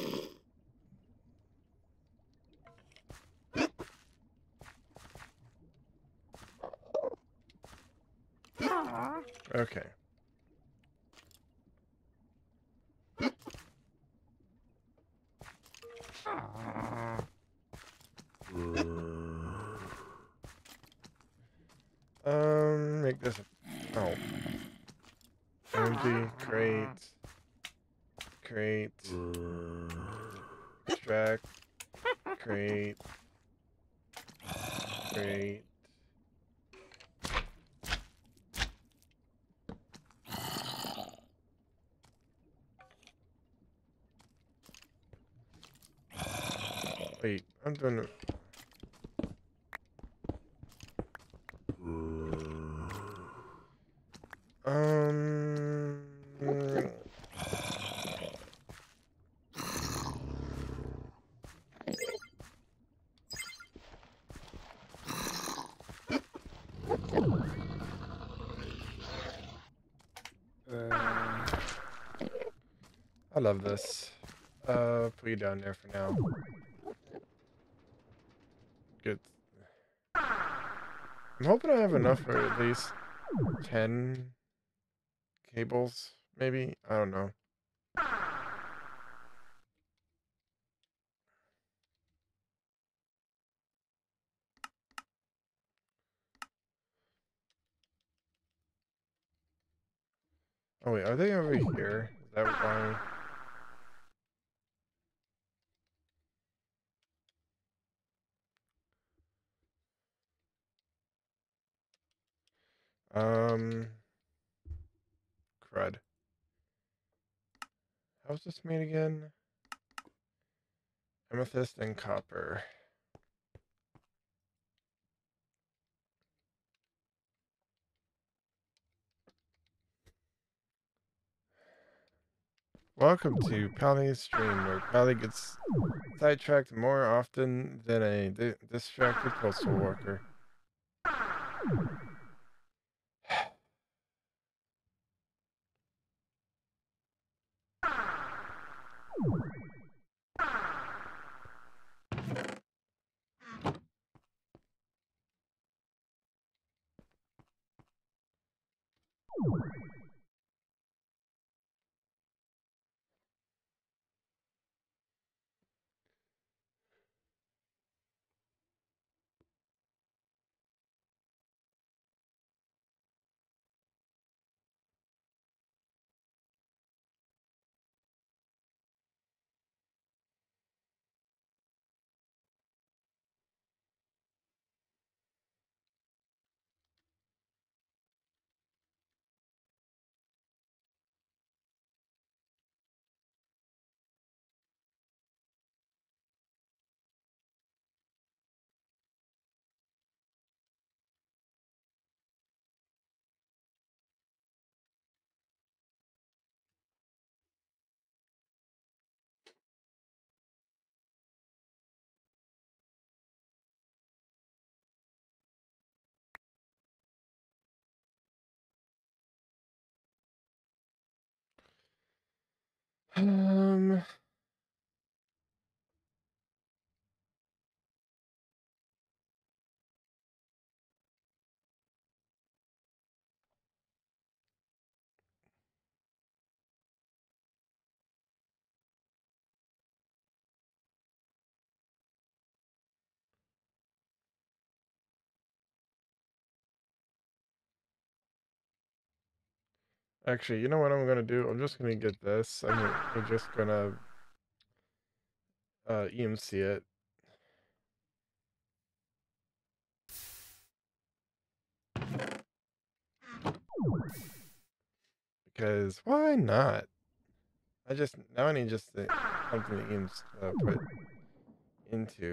Okay. Um, make this. Oh. Empty crate. Crate. Extract. Crate. Crate. Wait, I'm doing it. Um. I love this. Uh, put you down there for now. Good. I'm hoping I have enough for at least ten cables, maybe? I don't know. Oh wait, are they over here? Is that why? Um, crud. How's this made again? Amethyst and copper. Welcome to Pally's stream, where Pally gets sidetracked more often than a di distracted postal worker. Um. Actually, you know what I'm gonna do? I'm just gonna get this. I'm we're just gonna uh, E M C it. Because why not? I just now I need just the, something to E M C, uh, put into.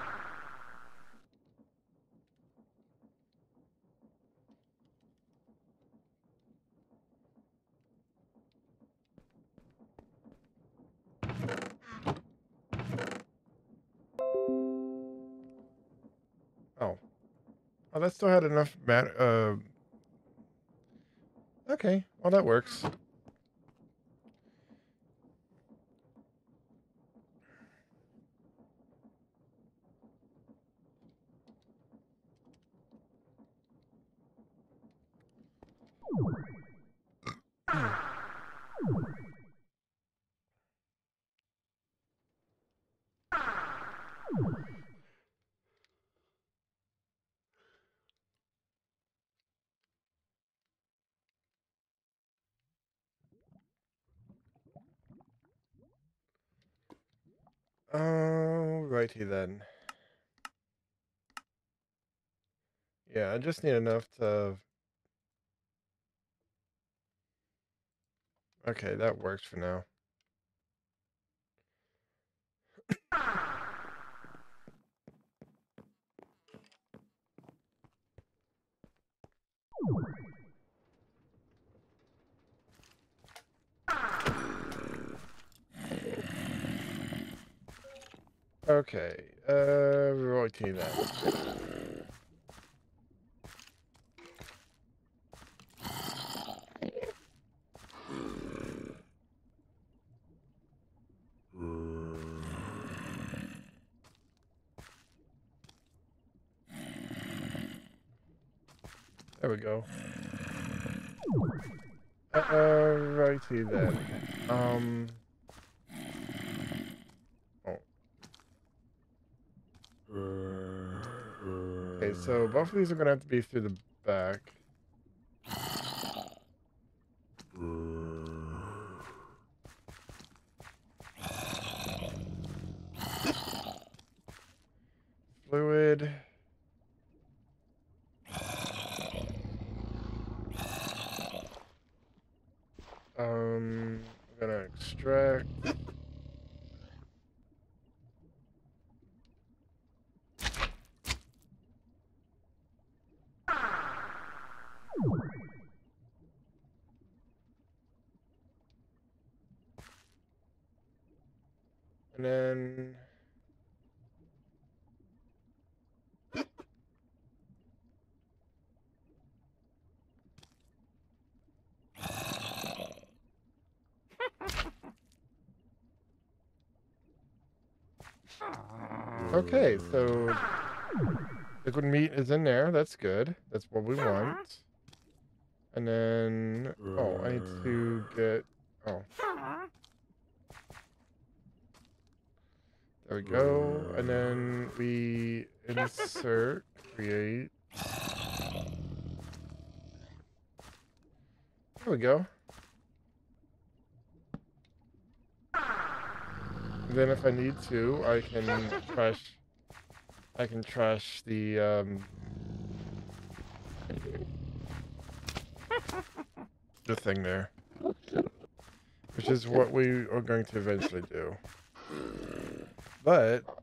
Oh, oh, that still had enough mat. Uh, okay, well that works. Alrighty then. Yeah, I just need enough to. Okay, that works for now. Okay, uh, righty then. There we go. Uh, righty then. Um. Oh. Okay, so both of these are gonna have to be through the back. Fluid. Um, I'm gonna extract. And then okay, so liquid meat is in there. That's good. That's what we want. And then, oh, I need to get, oh. There we go. And then we insert, create. There we go. And then if I need to, I can trash, I can trash the, um, the thing there. Which is what we are going to eventually do. But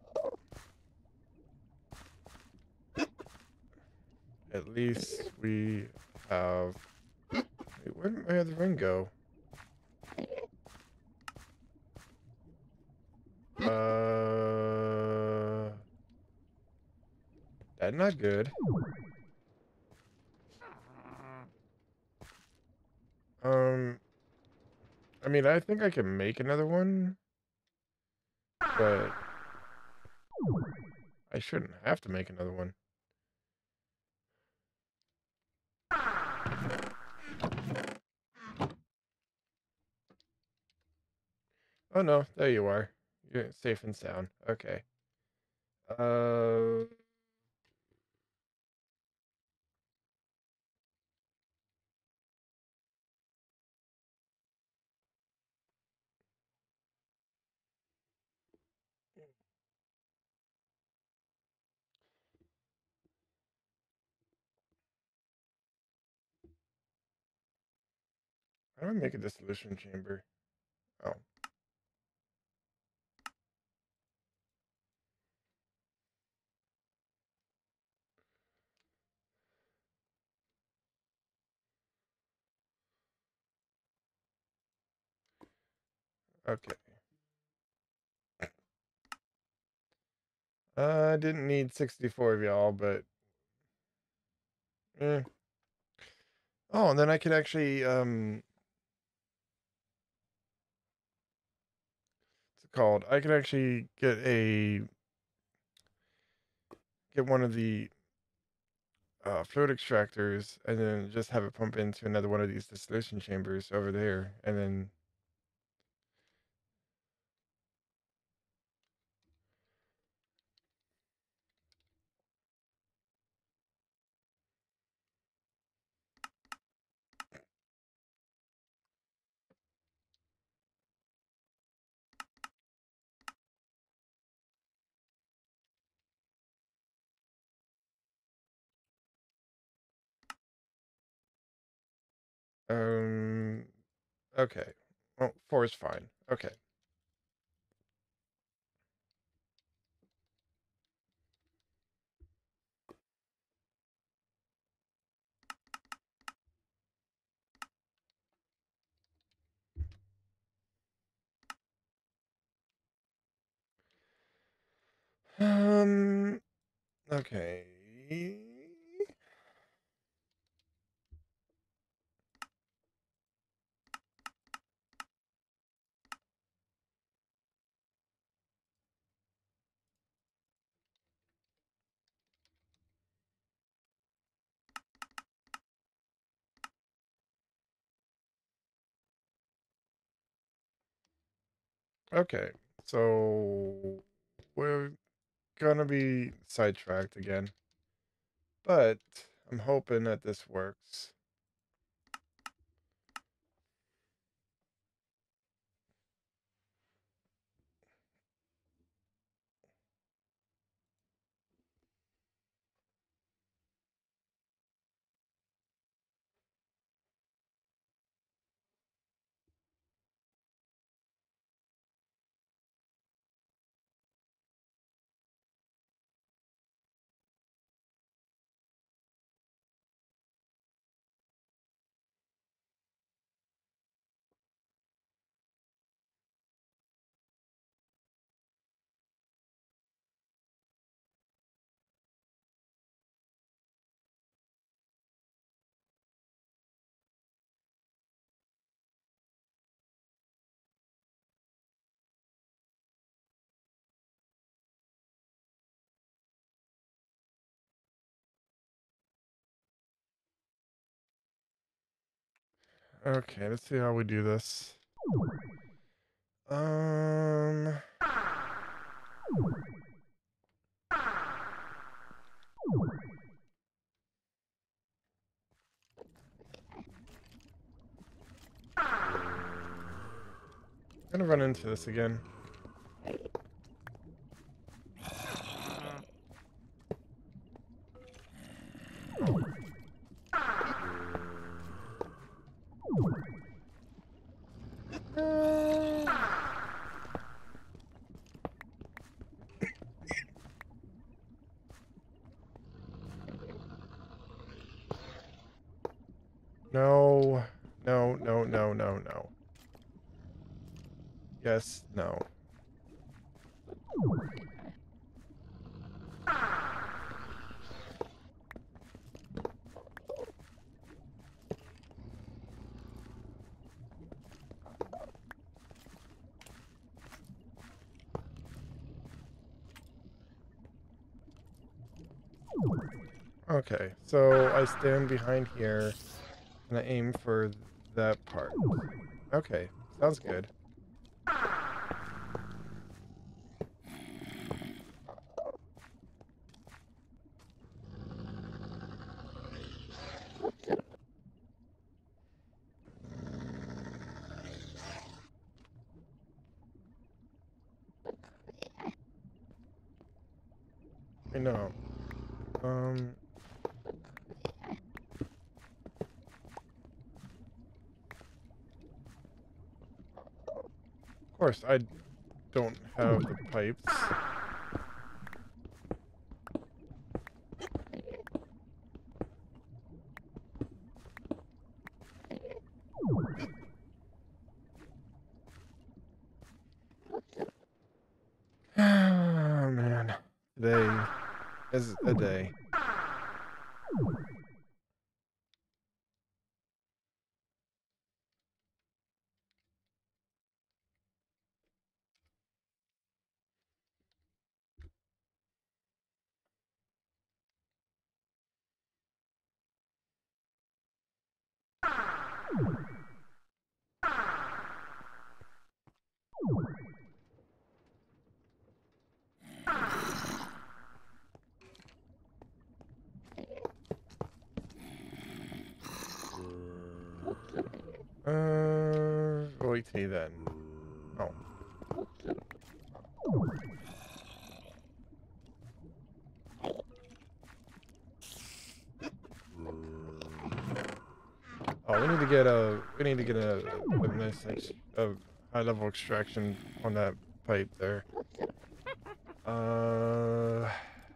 at least we have. Wait, where did my other ring go? Uh, that's not good. Um, I mean, I think I can make another one, but I shouldn't have to make another one. Oh no, there you are. You're safe and sound. Okay. Uh... How do I make a dissolution chamber? Oh. Okay. I uh, didn't need sixty-four of y'all, but... Eh. Oh, and then I could actually, um... what's it called? I could actually get a... Get one of the uh, fluid extractors, and then just have it pump into another one of these distillation chambers over there, and then... Um... Okay. Well, four is fine. Okay. Um... Okay... Okay, so we're gonna be sidetracked again, but I'm hoping that this works. Okay, let's see how we do this. Um... I'm gonna run into this again. No, no, no, no, no, no. Yes, no. Okay, so I stand behind here and I aim for that part. Okay, sounds good. I know. Um... Of course, I don't have the pipes. Oh, man. Today is a day. Uh, wait till then. Oh. Oh, we need to get a we need to get a, a nice ex, a high level extraction on that pipe there. Uh.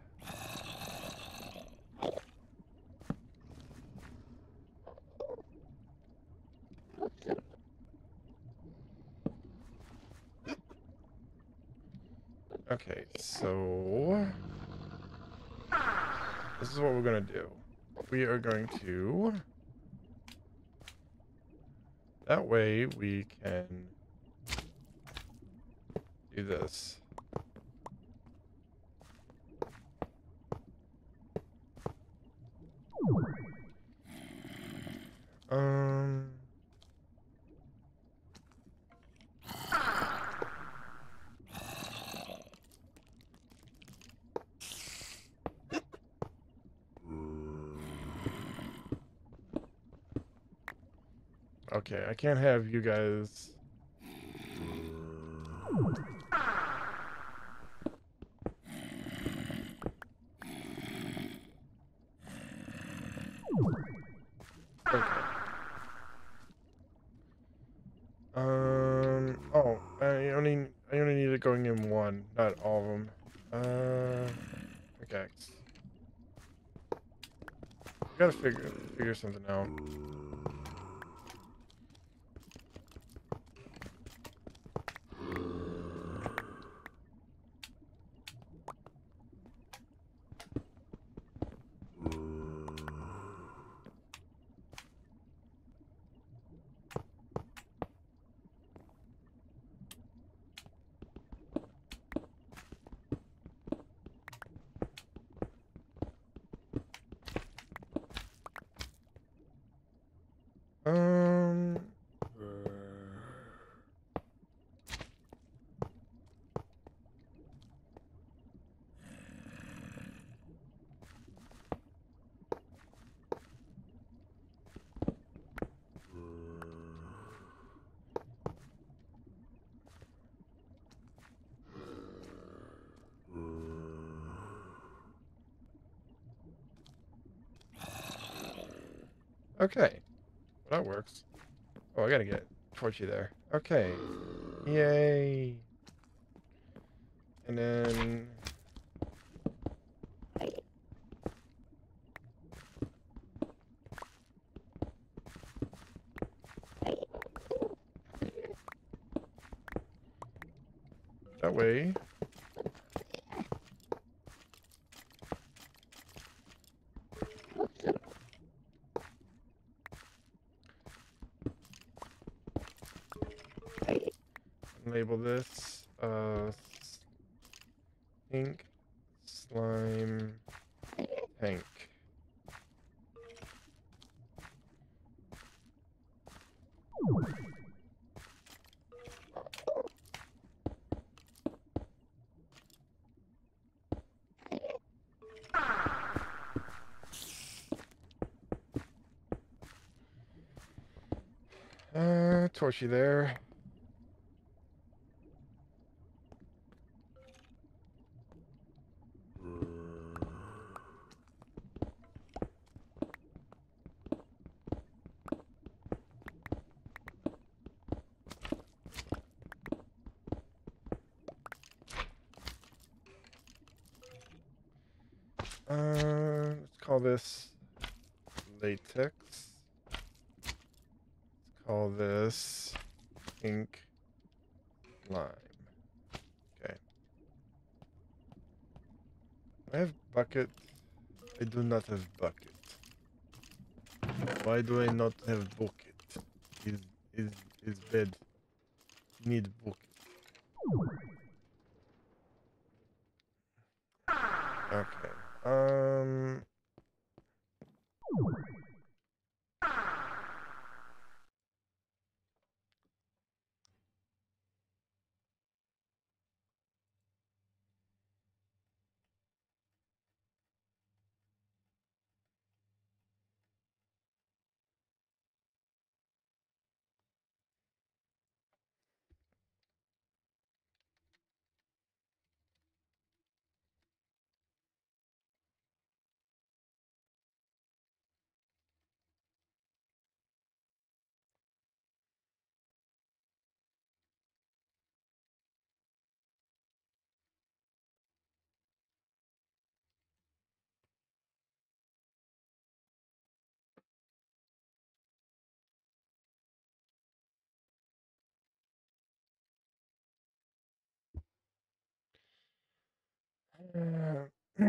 Okay, so this is what we're gonna do. We are going to. That way we can do this. Um. Okay, I can't have you guys. Okay. Um. Oh, I only I only need it going in one, not all of them. Uh. Okay. Gotta figure figure something out. Um. Okay. Well, that works. Oh, I gotta get Torchy there. Okay. Yay. And then. That way. Label this uh, ink, slime, tank. Uh, torchy there. Uh, let's call this latex. Let's call this pink lime. Okay. I have bucket. I do not have bucket. Why do I not have bucket? Is is is bed? Need bucket. Okay. Um. uh,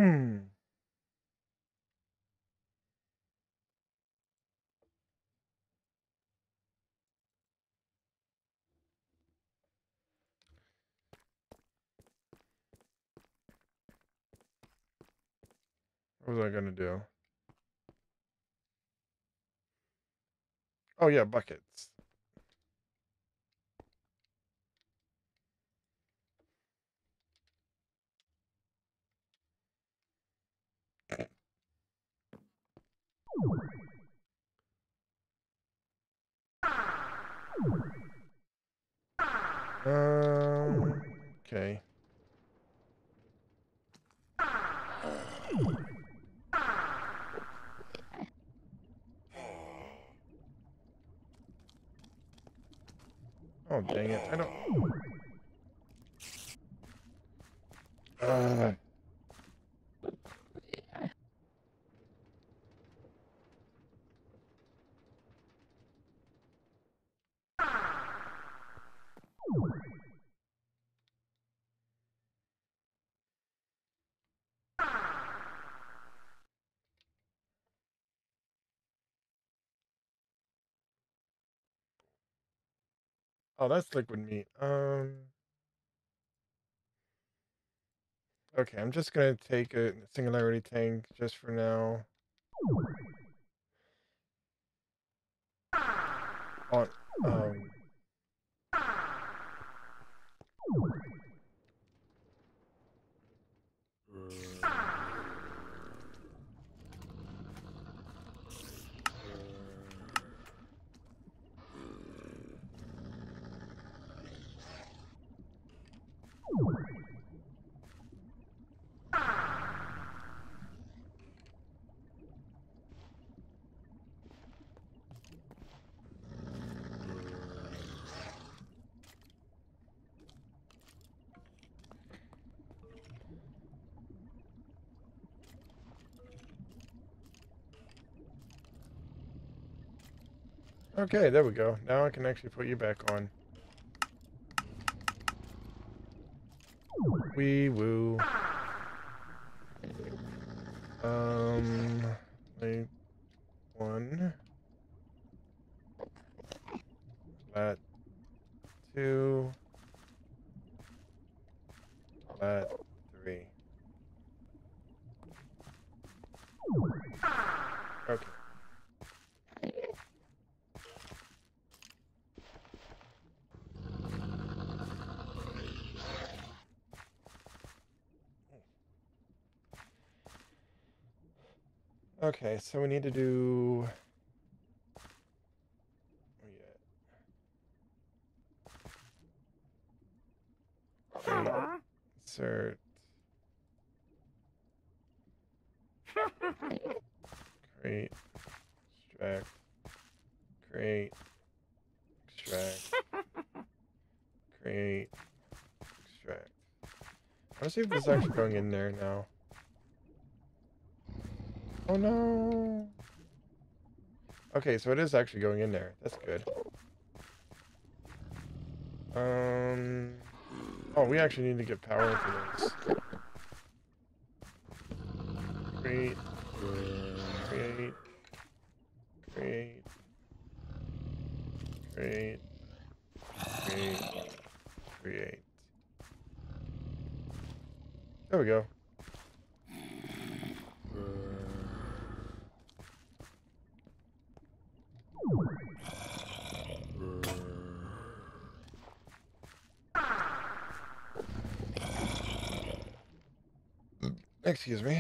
what was I gonna do? Oh yeah, buckets. Um. Okay. Oh dang it! I don't. Uh, oh, that's liquid meat. Um. Okay, I'm just gonna take a singularity tank just for now. On. Um. Okay, there we go. Now I can actually put you back on. Wee woo. Um, like one, flat two, flat three. Okay, so we need to do. Create, insert, create, extract, create, extract, create, extract. Let's see if this is actually going in there now. Oh no! Okay, so it is actually going in there. That's good. Um. Oh, we actually need to get power into this. Create, create, create, create, create, create. There we go. Excuse me.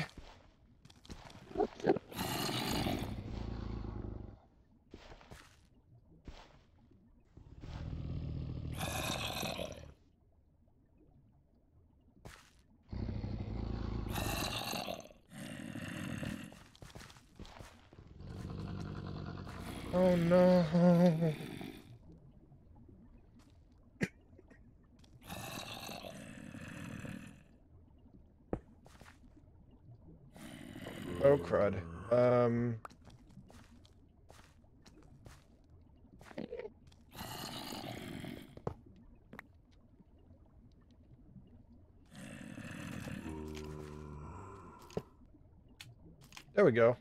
Oh no. Oh crud. Um. There we go.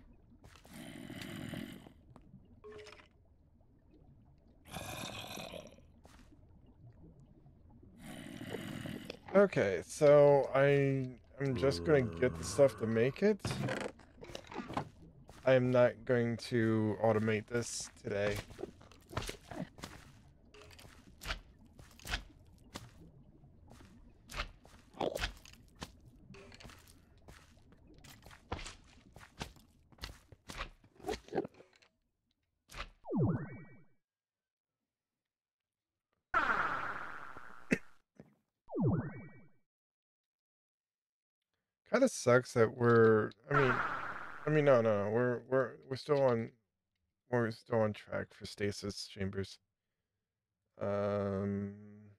Okay, so I I'm just gonna get the stuff to make it. I am not going to automate this today. Kind of sucks that we're. I mean, I mean, no, no, no. We're we're we're still on. We're still on track for stasis chambers. Um.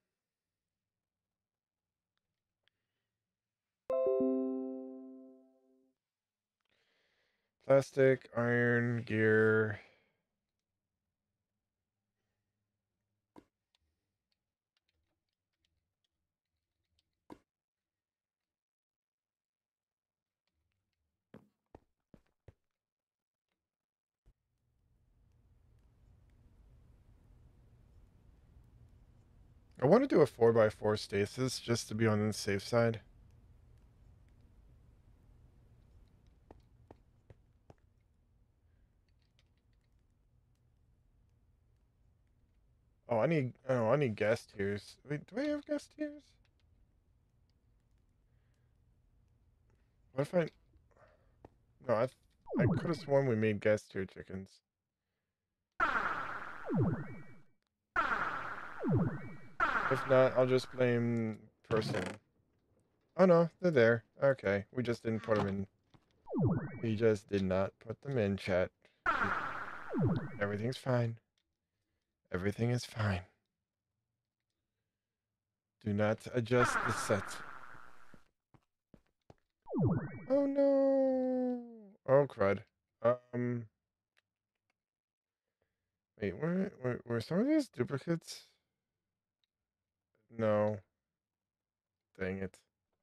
Plastic, iron, gear. I want to do a four by four stasis just to be on the safe side. Oh, I need. Oh, I need gas tiers. Wait, do I have gas tiers? What if I? No, I. I could have sworn we made gas tier chickens. If not, I'll just blame person. Oh no, they're there. Okay, we just didn't put them in. We just did not put them in, chat. Everything's fine. Everything is fine. Do not adjust the set. Oh no. Oh crud. Um. Wait, were, were, were some of these duplicates? No. Dang it.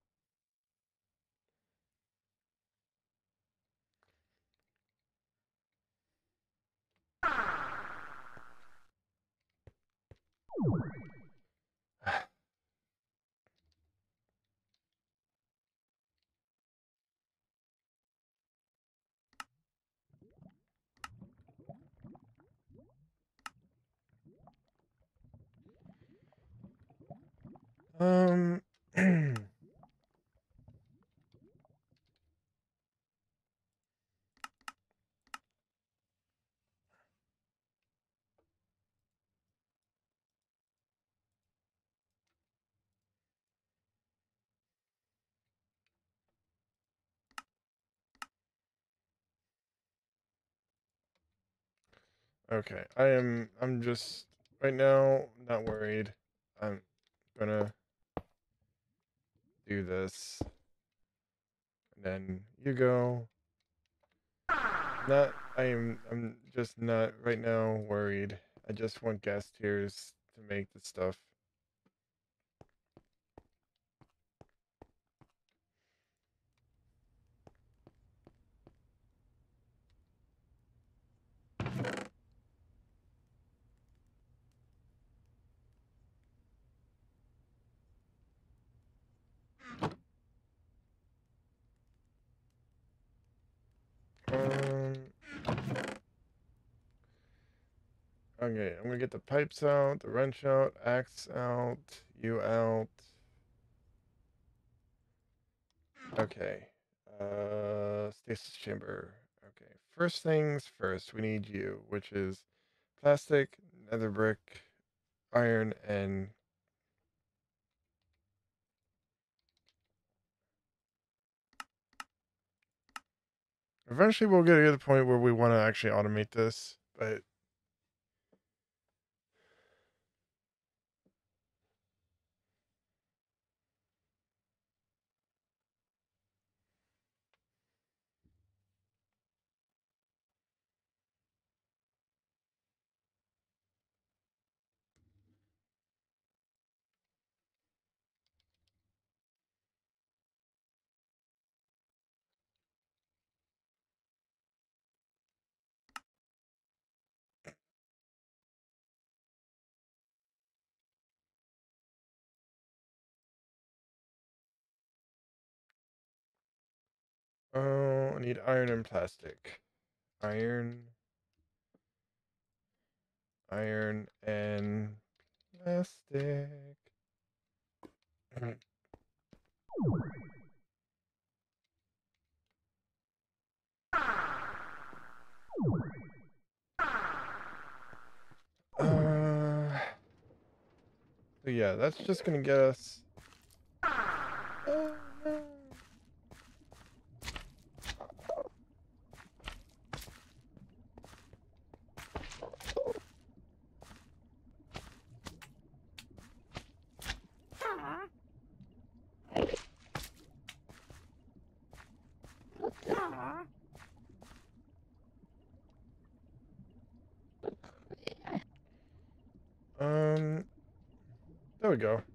Um. Okay, I am, I'm just, right now, not worried. I'm gonna do this. And then you go. Not, I am, I'm just not, right now, worried. I just want gas tiers to make the stuff. Um, okay, I'm gonna get the pipes out, the wrench out, axe out, you out. Okay. Uh, stasis chamber. Okay. First things first, we need you, which is plastic, nether brick, iron, and eventually we'll get to the point where we want to actually automate this, but oh, I need iron and plastic. Iron, iron, and plastic. Uh, so yeah, that's just gonna get us. Oh, no. Um, there we go.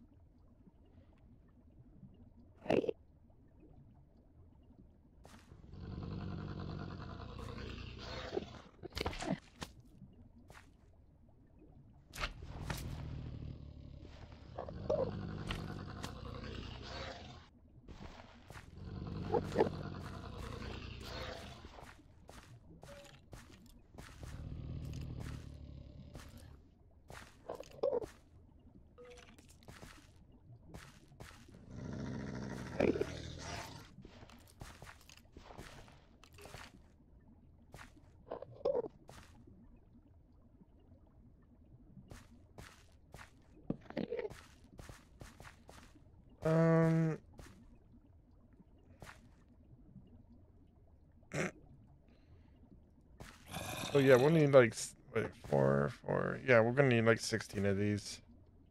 Um. So yeah, we'll need like s- wait, four, four. Yeah, we're gonna need like sixteen of these.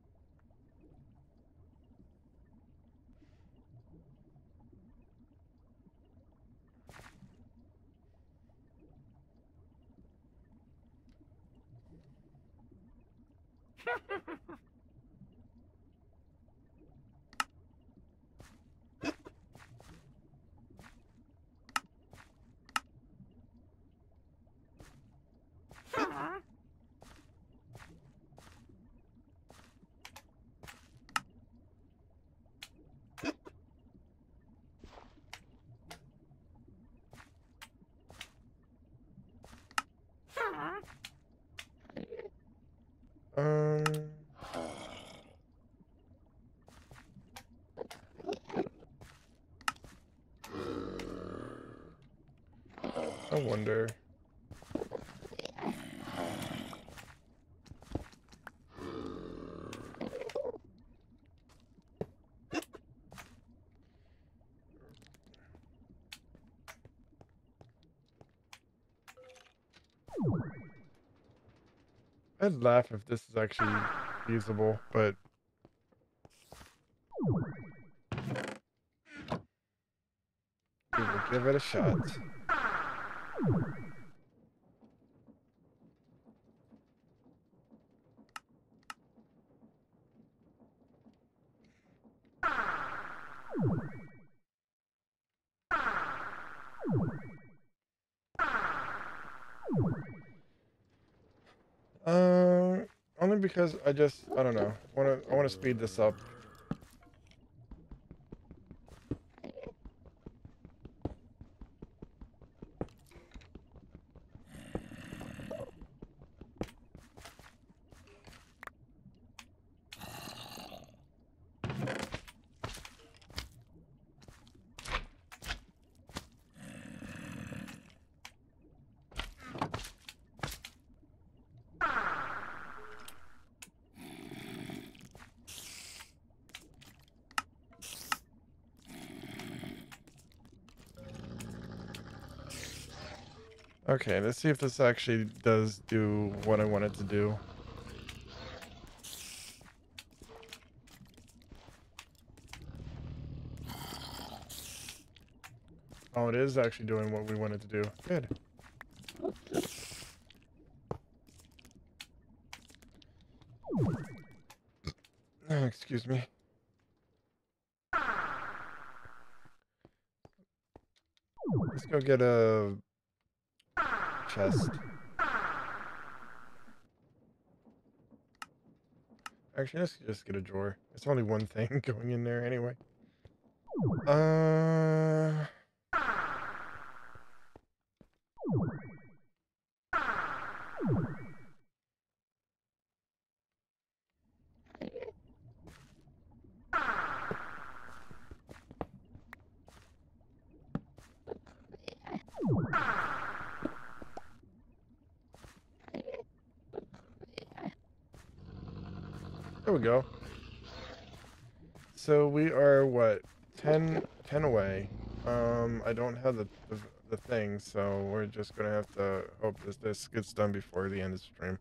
Um. I wonder. I'd laugh if this is actually feasible, but we will give it a shot. Uh, only because I just I don't know. Want to I want to speed this up. Okay, let's see if this actually does do what I want it to do. Oh, it is actually doing what we want it to do. Good. Oh, excuse me. Let's go get a chest. Actually, let's just get a drawer. It's only one thing going in there anyway. Uh... There we go. So we are, what, ten, ten away. Um, I don't have the, the, the thing, so we're just gonna have to hope this, this gets done before the end of the stream.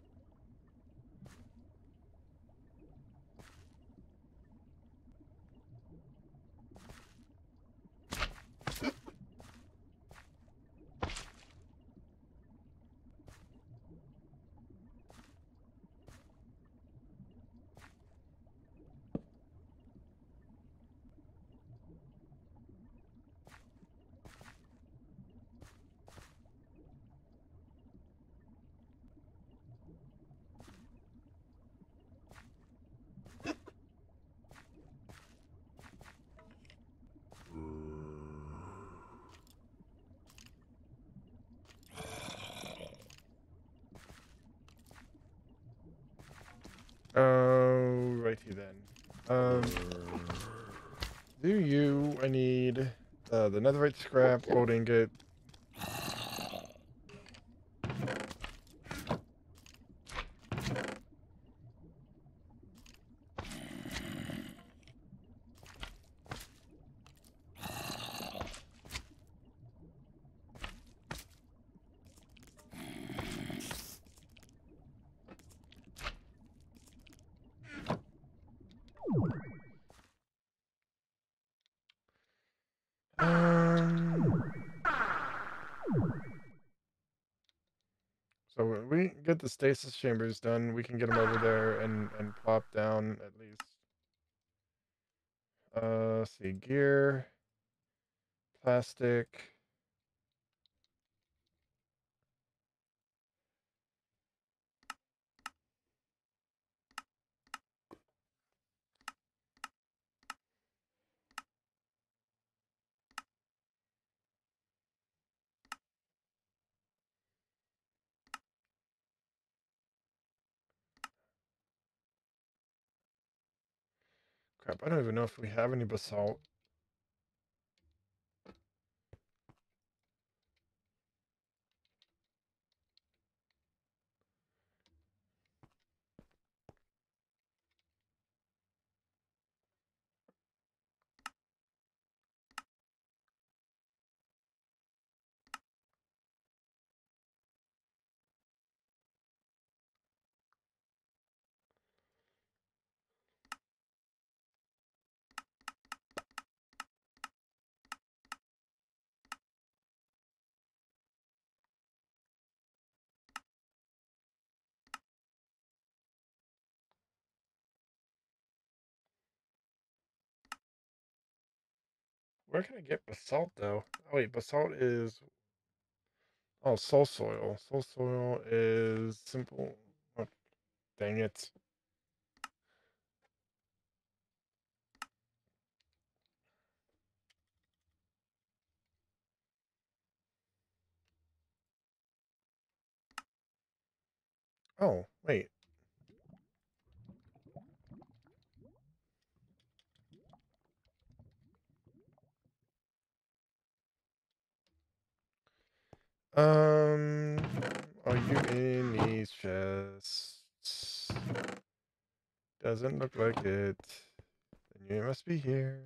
Oh, righty then. Um, do you, I need uh, the netherite scrap, gold ingot. Um, so when we get the stasis chambers done, we can get them over there and, and plop down at least. Uh, let's see, gear, plastic. Crap, I don't even know if we have any basalt. Where can I get basalt though? Oh wait, basalt is oh soul soil. Soul soil is simple. Oh, dang it. Oh, wait. Um, are you in these chests? Doesn't look like it. Then you must be here.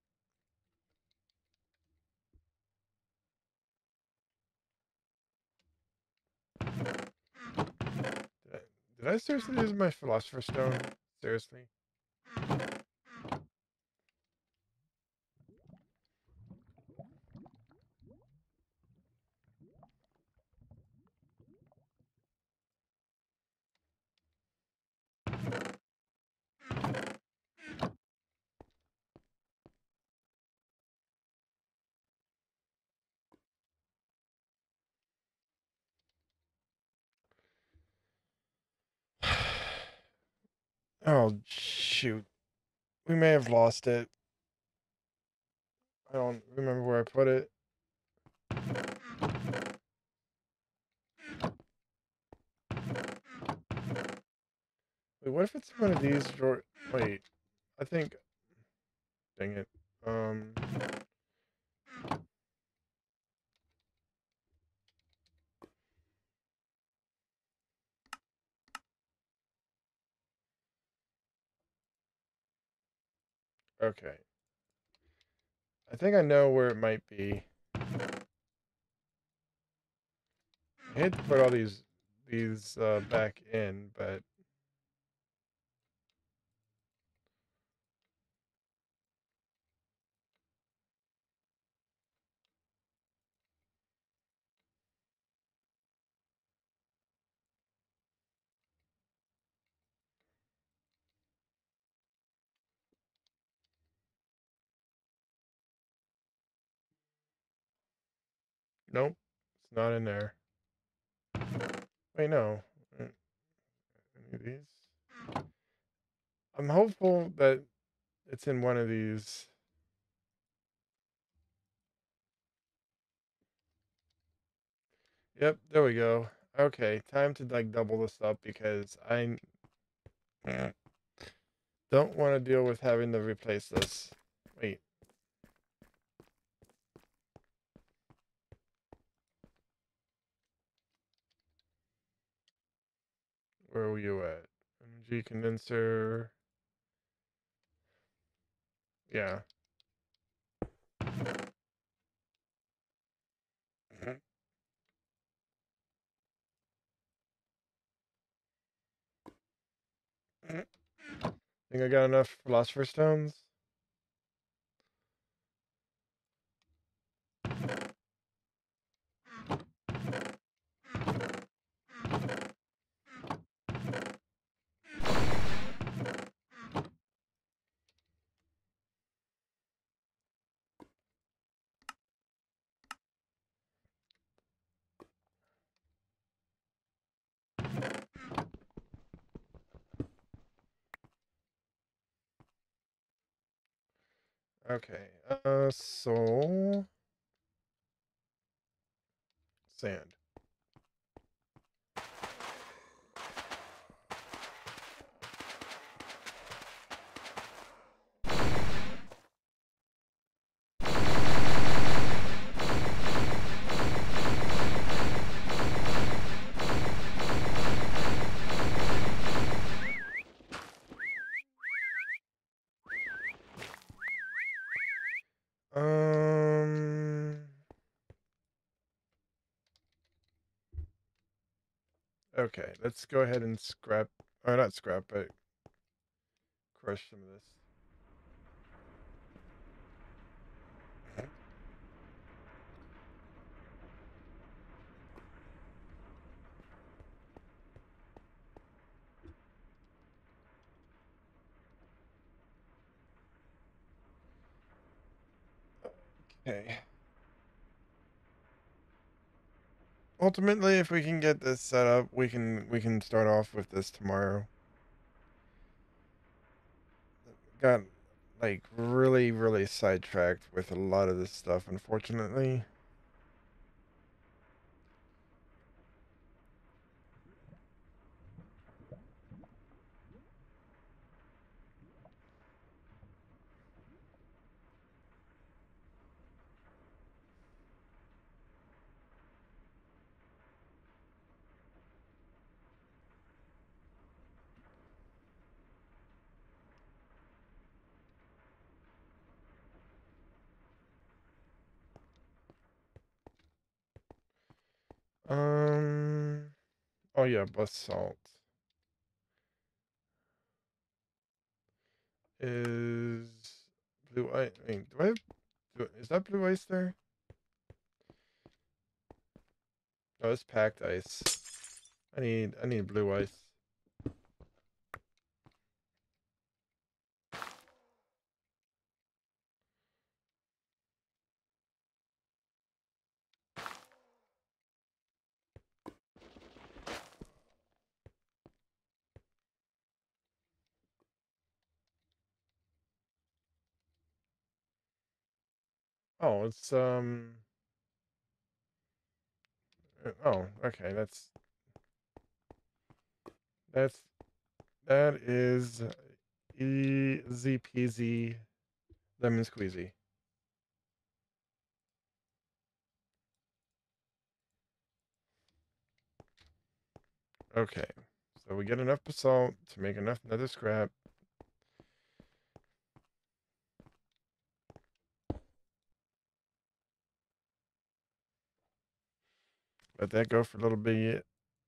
Did I, did I seriously use my philosopher's stone? Seriously? Oh, shoot. We may have lost it. I don't remember where I put it. Wait, what if it's one of these drawer? Wait, I think. Dang it. Um. Okay. I think I know where it might be. I hate to put all these these uh, back in, but nope, it's not in there. Wait, no. Uh, Any of these? I'm hopeful that it's in one of these. Yep, there we go. Okay, time to like double this up because I don't want to deal with having to replace this. Wait. Where were you at? Energy condenser. Yeah. Think I got enough philosopher stones? Okay. Uh, soul. Sand. Um. Okay, let's go ahead and scrap, or not scrap, but crush some of this. Okay. Ultimately, if we can get this set up, we can we can start off with this tomorrow. Got like really really sidetracked with a lot of this stuff, unfortunately. Um. Oh yeah, basalt is blue ice. I mean, do I have? Do, is that blue ice there? Oh, it's packed ice. I need I need blue ice. Oh, it's um. uh, Oh, okay. That's that's that is easy peasy lemon squeezy. Okay, so we get enough basalt to make enough nether scrap. Let that go for a little bit.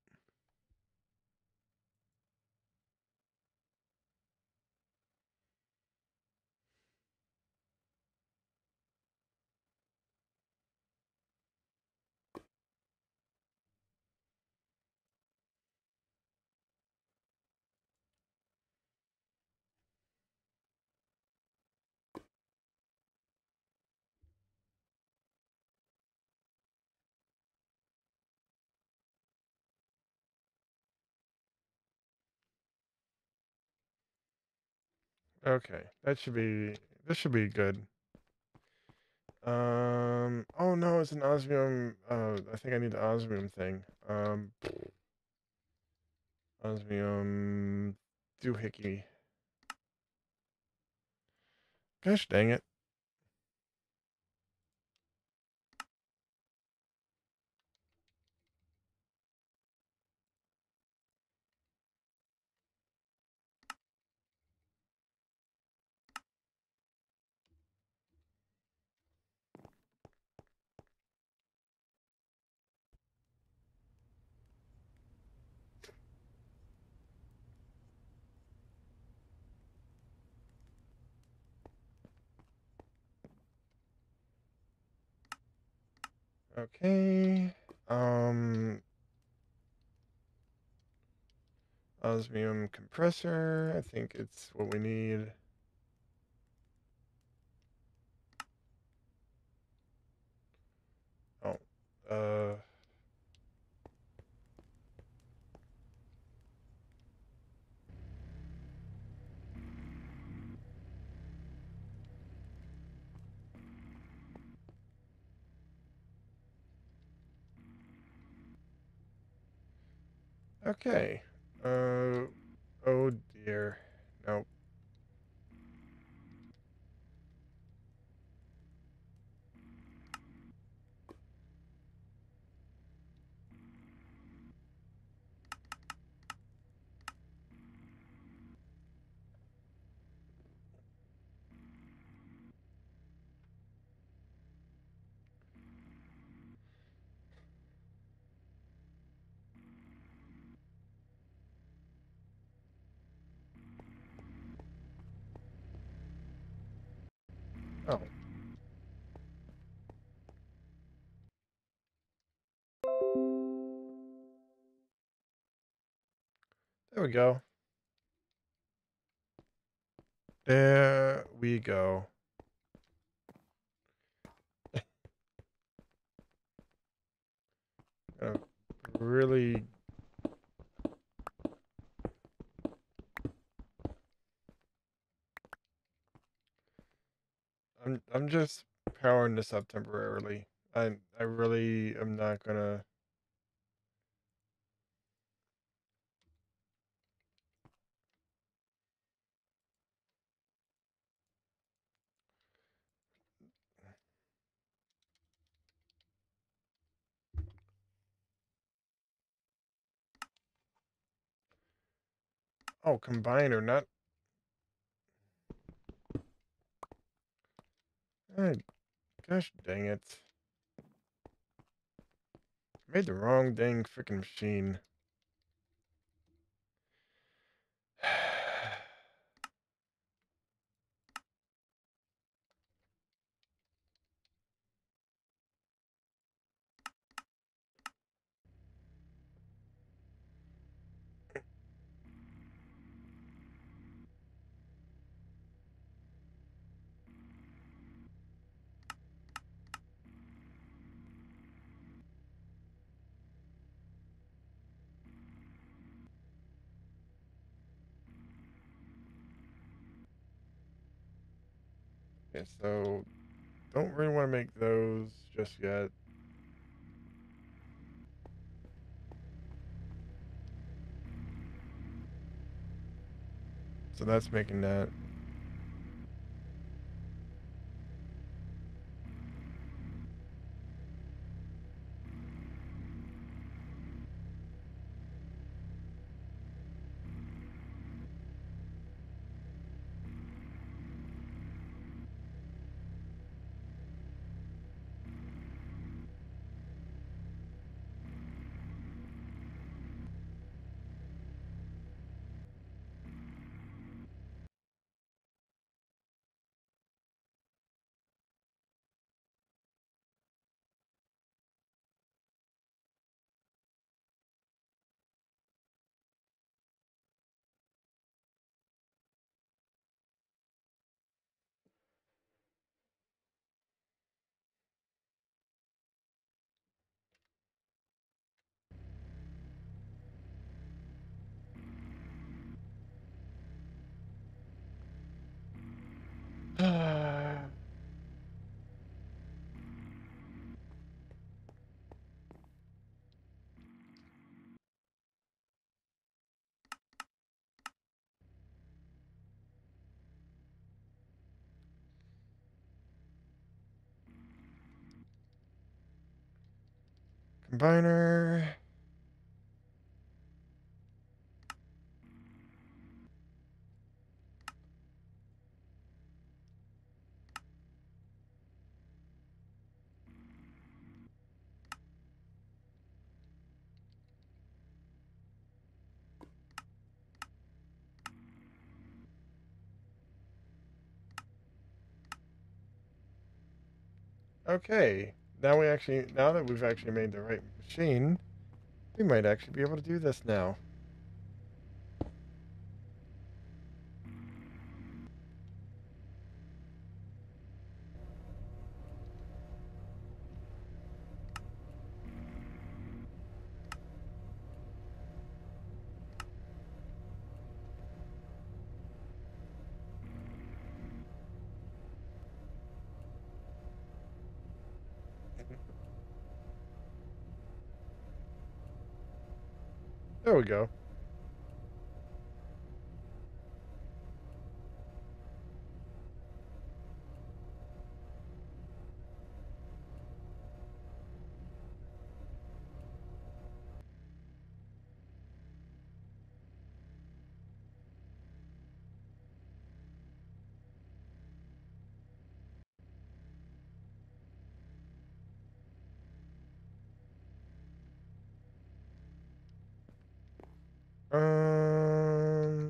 Okay, that should be this should be good. Um. Oh no, it's an osmium. Uh, I think I need the osmium thing. Um. Osmium doohickey. Gosh dang it. Okay. Um. Osmium compressor. I think it's what we need. Oh. Uh. Okay. Uh. Oh dear. Nope. Oh. There we go. There we go. just powering this up temporarily. I I really am not gonna. Oh, combiner, not. Eh, gosh dang it! Made the wrong dang freaking machine. Okay, so don't really want to make those just yet. So that's making that. Combiner. Okay, now we actually, now that we've actually made the right machine, we might actually be able to do this now. There we go. Um,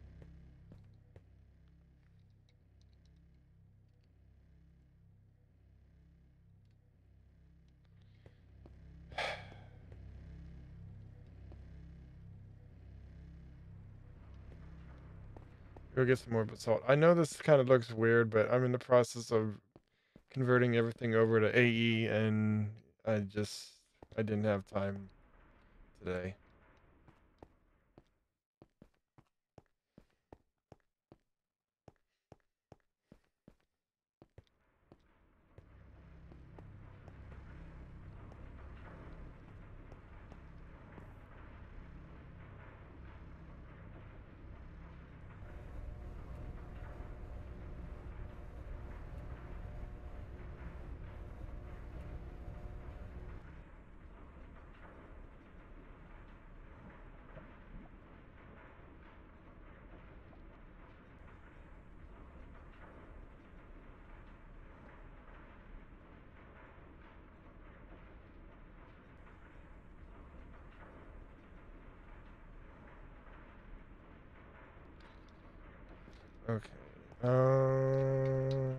go get some more basalt. I know this kind of looks weird, but I'm in the process of converting everything over to A E, and I just, I didn't have time today. Okay. Uh...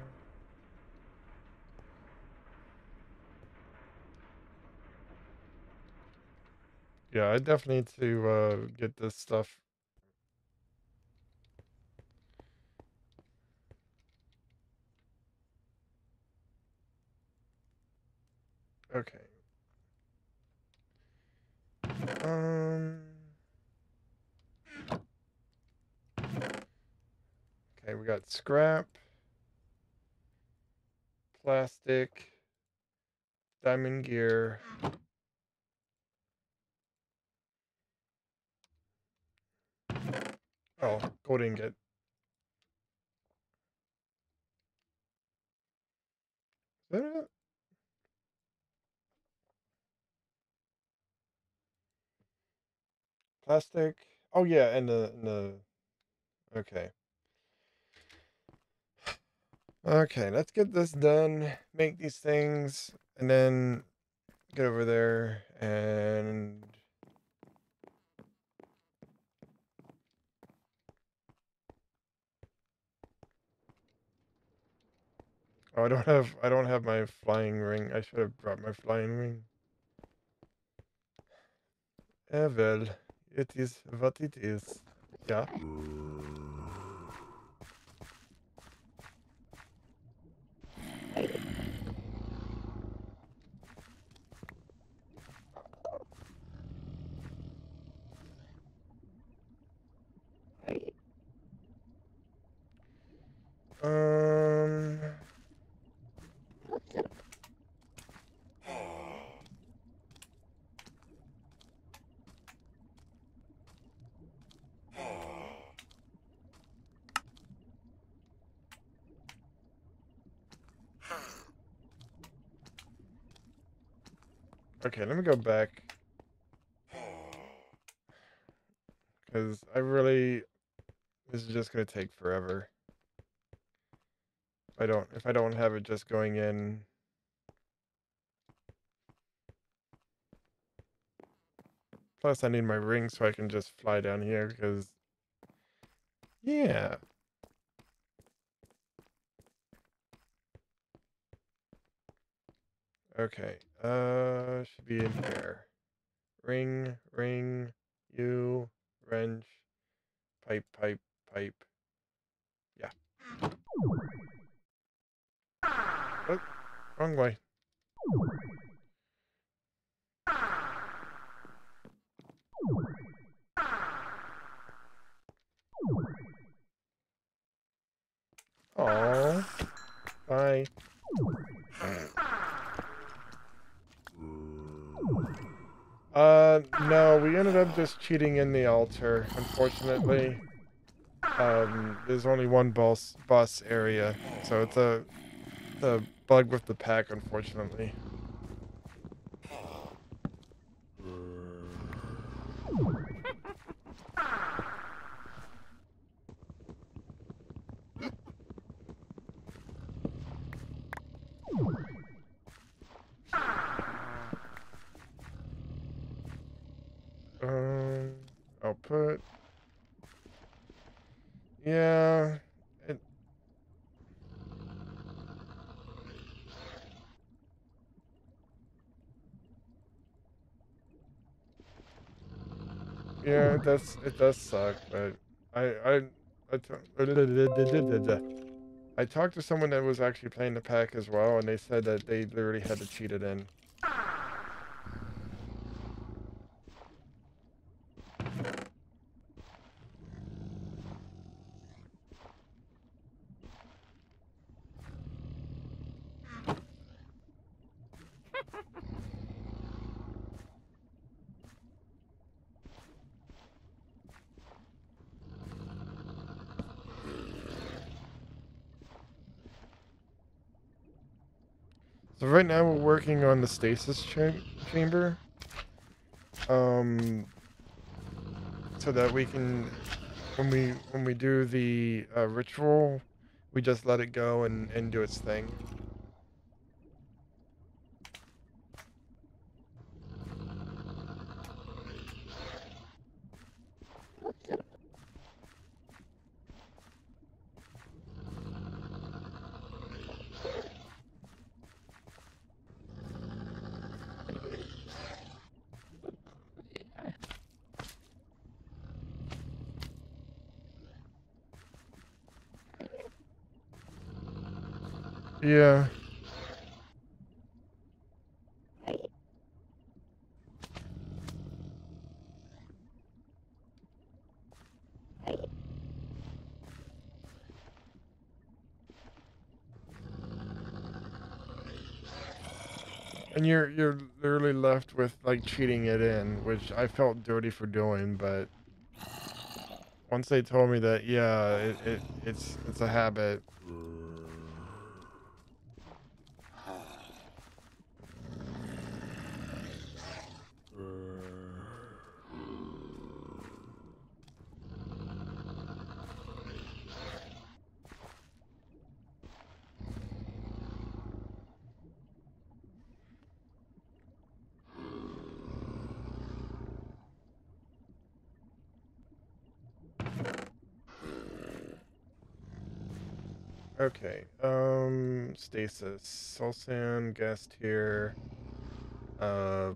Yeah, I definitely need to uh, get this stuff. Okay. Um. Okay, we got scrap, plastic, diamond gear. Oh, gold ingot. Is that it? Plastic. Oh yeah, and the and the. Okay. Okay, let's get this done. Make these things, and then get over there and. Oh, I don't have I don't have my flying ring. I should have brought my flying ring. Eh well, it is what it is. Yeah. Um. Okay, let me go back. Because I really, this is just gonna take forever. If I don't, if I don't have it just going in. Plus, I need my ring so I can just fly down here. Because, yeah. Okay. Uh, should be in here. Ring, ring, you, wrench, pipe, pipe, pipe. Yeah. Oh, wrong way. Oh, bye. Uh, no, we ended up just cheating in the altar, unfortunately. Um, there's only one boss boss area, so it's a the bug with the pack, unfortunately. Um, output. Yeah. It, yeah, it does. It does suck, but I I I, t- I talked to someone that was actually playing the pack as well, and they said that they literally had to cheat it in. So right now we're working on the stasis cha chamber, um, so that we can, when we when we do the uh, ritual, we just let it go and and do its thing. Yeah. And you're you're literally left with like cheating it in, which I felt dirty for doing, but once they told me that, yeah, it, it it's it's a habit. Okay. Um, stasis, soul sand, gas tier. Uh.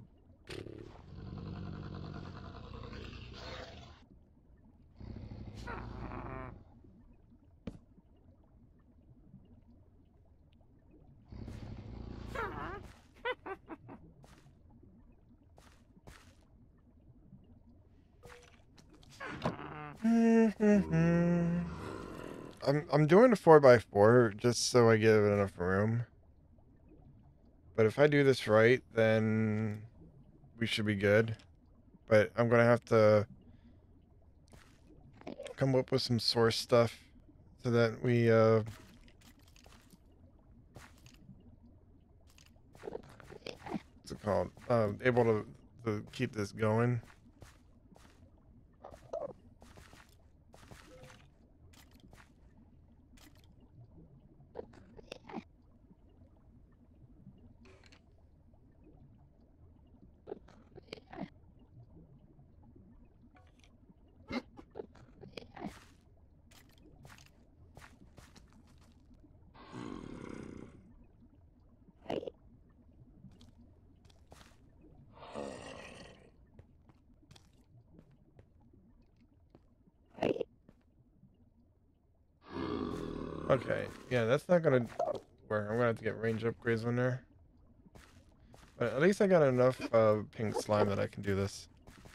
I'm I'm doing a four by four just so I give it enough room. But if I do this right, then we should be good. But I'm gonna have to come up with some source stuff so that we uh what's it called? Um able to to keep this going. Okay, yeah, that's not gonna work. I'm gonna have to get range upgrades on there. But at least I got enough uh, pink slime that I can do this.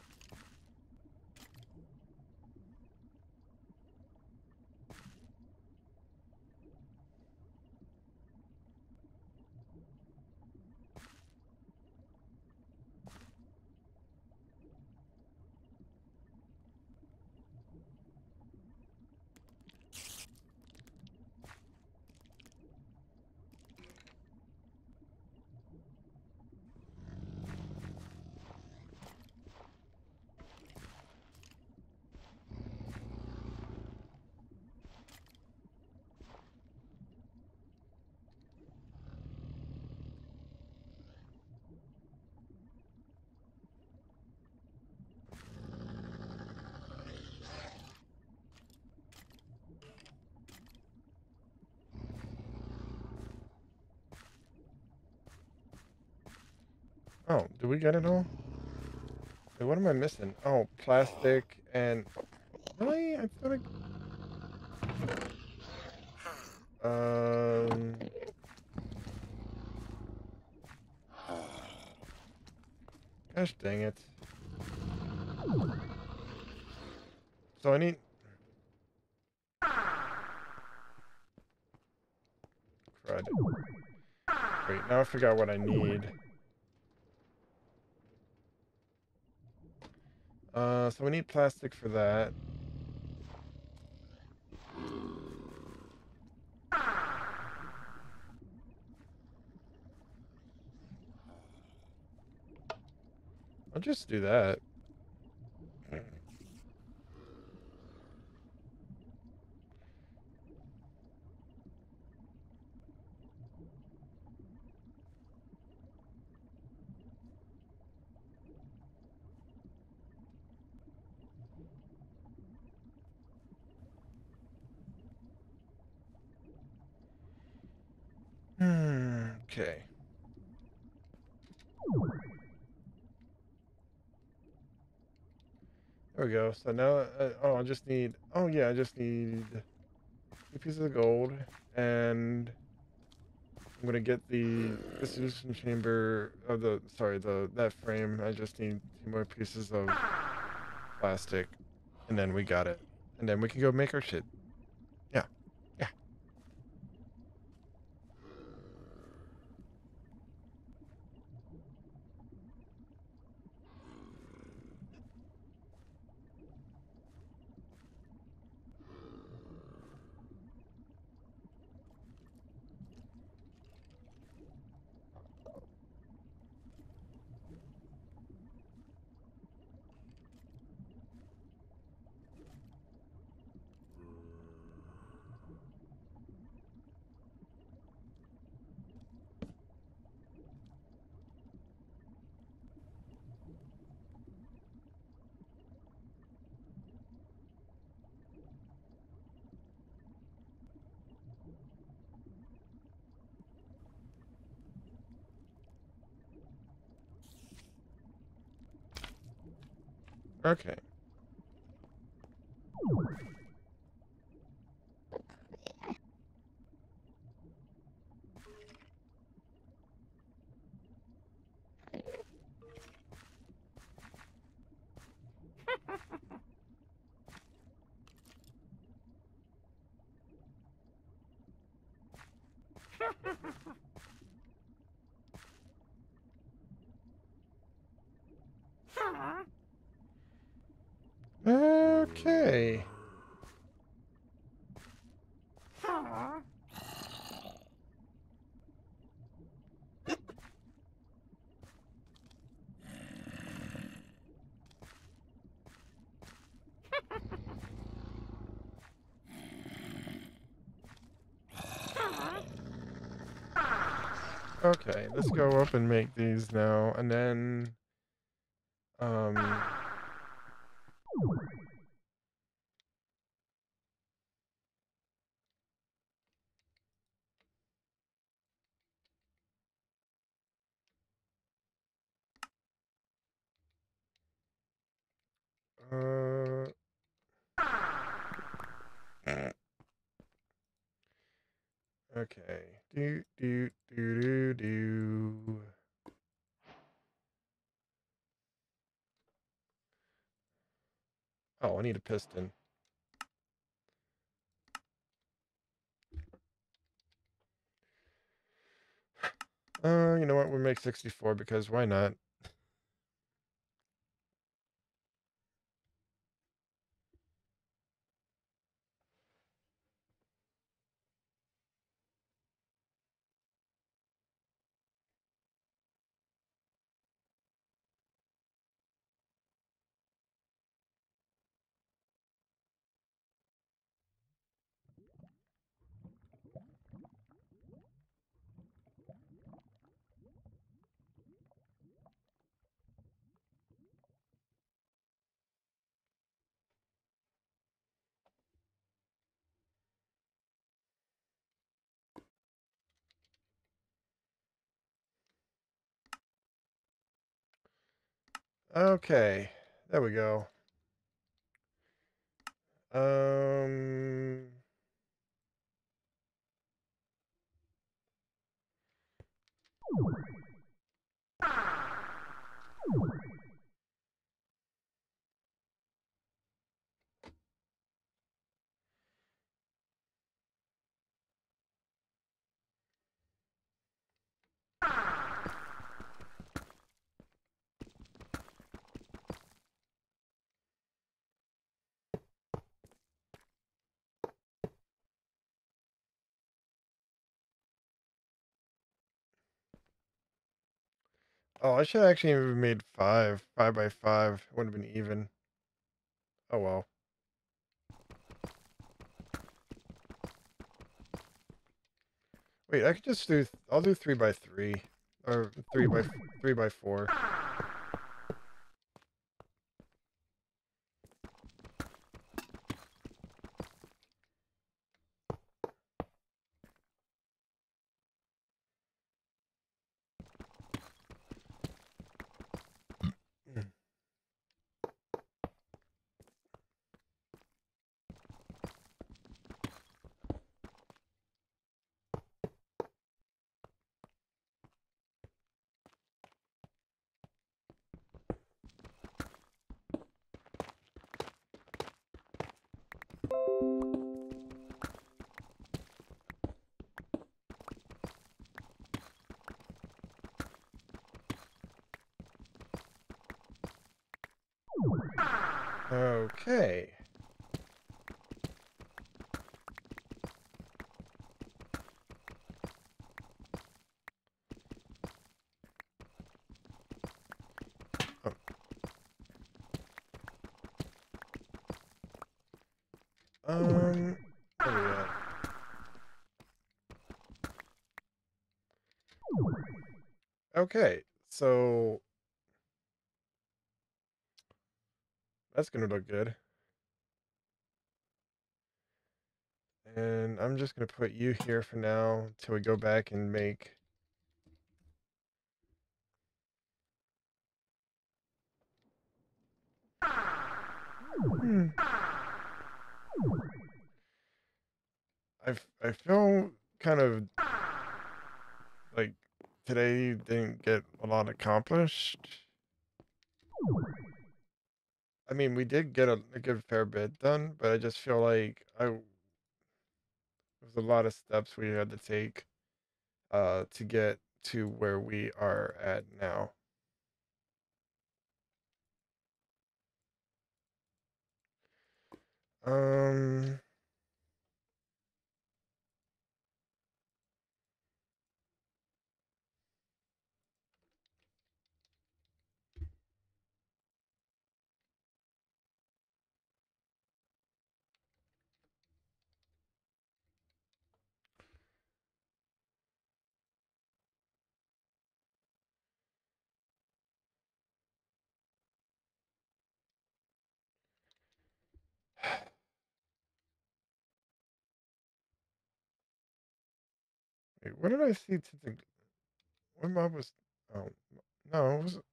Oh, do we get it all? Wait, what am I missing? Oh, plastic and... Really? I thought I... Um... Gosh dang it. So I need... Crud. Wait, now I forgot what I need. Uh, so we need plastic for that. I'll just do that. Hmm, okay. There we go. So now, uh, oh, I just need, oh yeah, I just need two pieces of gold and I'm gonna get the dissolution chamber of the sorry the that frame. I just need two more pieces of plastic, and then we got it. And then we can go make our shit. Yeah, yeah. Okay. Okay. Okay, let's go up and make these now, and then, um, uh, okay, do, do, do, do, do. Oh, I need a piston. Uh, you know what, we'll make sixty-four because why not? Okay, there we go. Um, oh, I should actually have made five, five by five. Would have been even. Oh well. Wait, I could just do. Th I'll do three by three, or three by three by four. Okay. Oh. Um, where we at? Okay, so that's gonna look good. And I'm just gonna put you here for now till we go back and make. Hmm. I, f- I feel kind of like today didn't get a lot accomplished. I mean, we did get a, a good fair bit done, but I just feel like I there was a lot of steps we had to take uh, to get to where we are at now. Um, wait, what did I see to the what mob was? Oh no, it was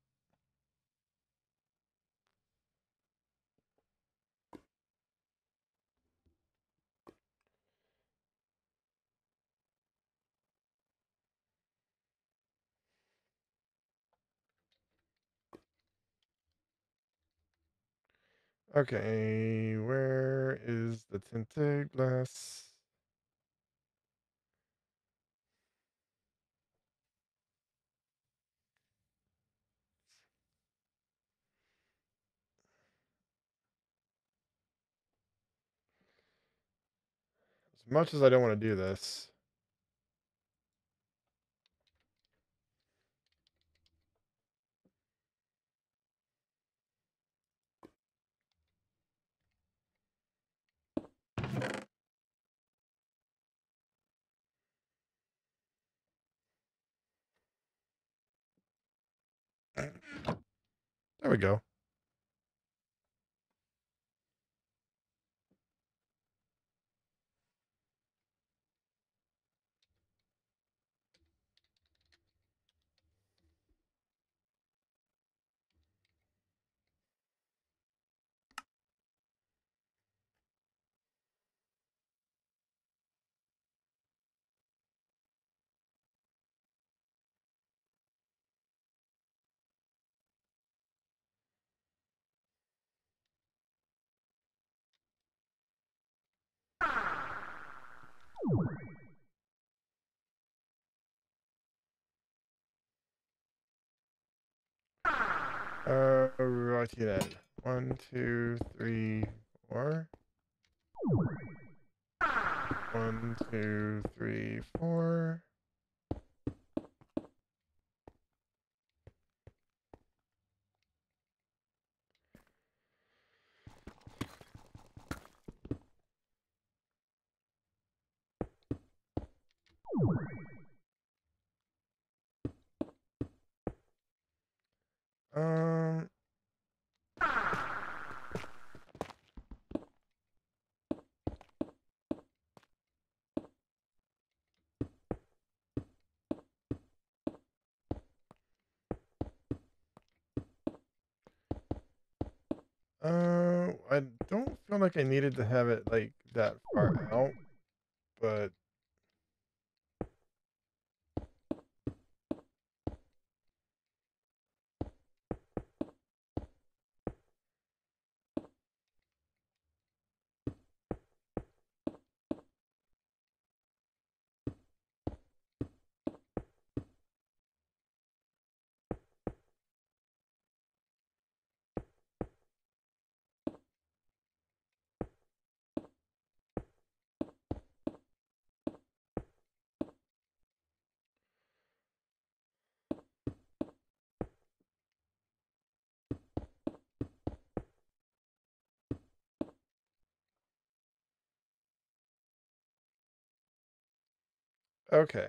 okay. Where is the tinted glass? As much as I don't want to do this. There we go. Uh, righty then. One, two, three, four. One, two, three, four. Um. Uh, I don't feel like I needed to have it like that far out, but Okay.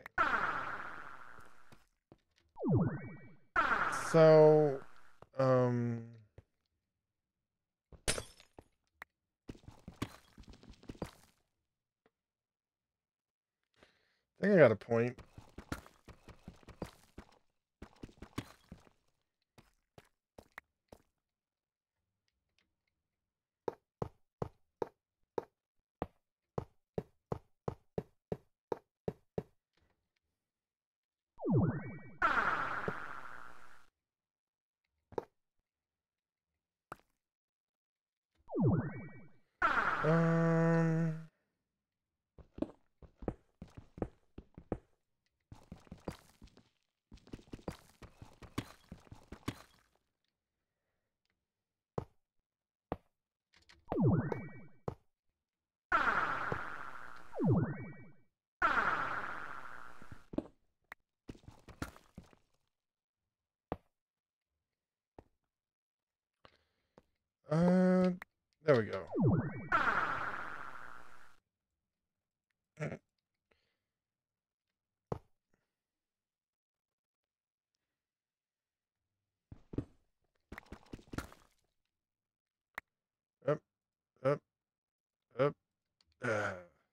So, um... I think I got a point. Um... Uh, there we go. Up, up, up. Uh.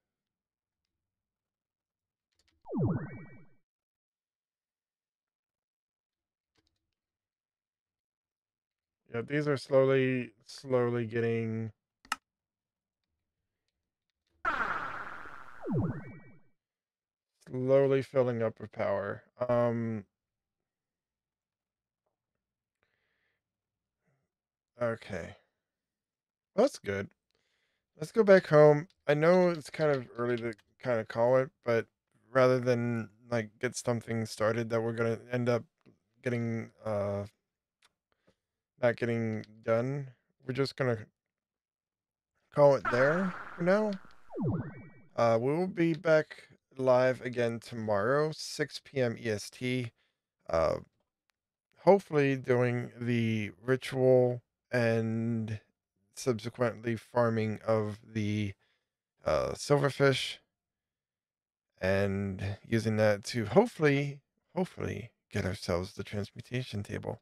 Yeah, these are slowly, slowly getting... Slowly filling up with power. Um... Okay. That's good. Let's go back home. I know it's kind of early to kind of call it, but rather than like get something started that we're gonna end up getting uh not getting done, we're just gonna call it there for now. Uh, we will be back live again tomorrow, six p m E S T. Uh, hopefully doing the ritual and subsequently farming of the uh, silverfish, and using that to hopefully, hopefully get ourselves the transmutation table.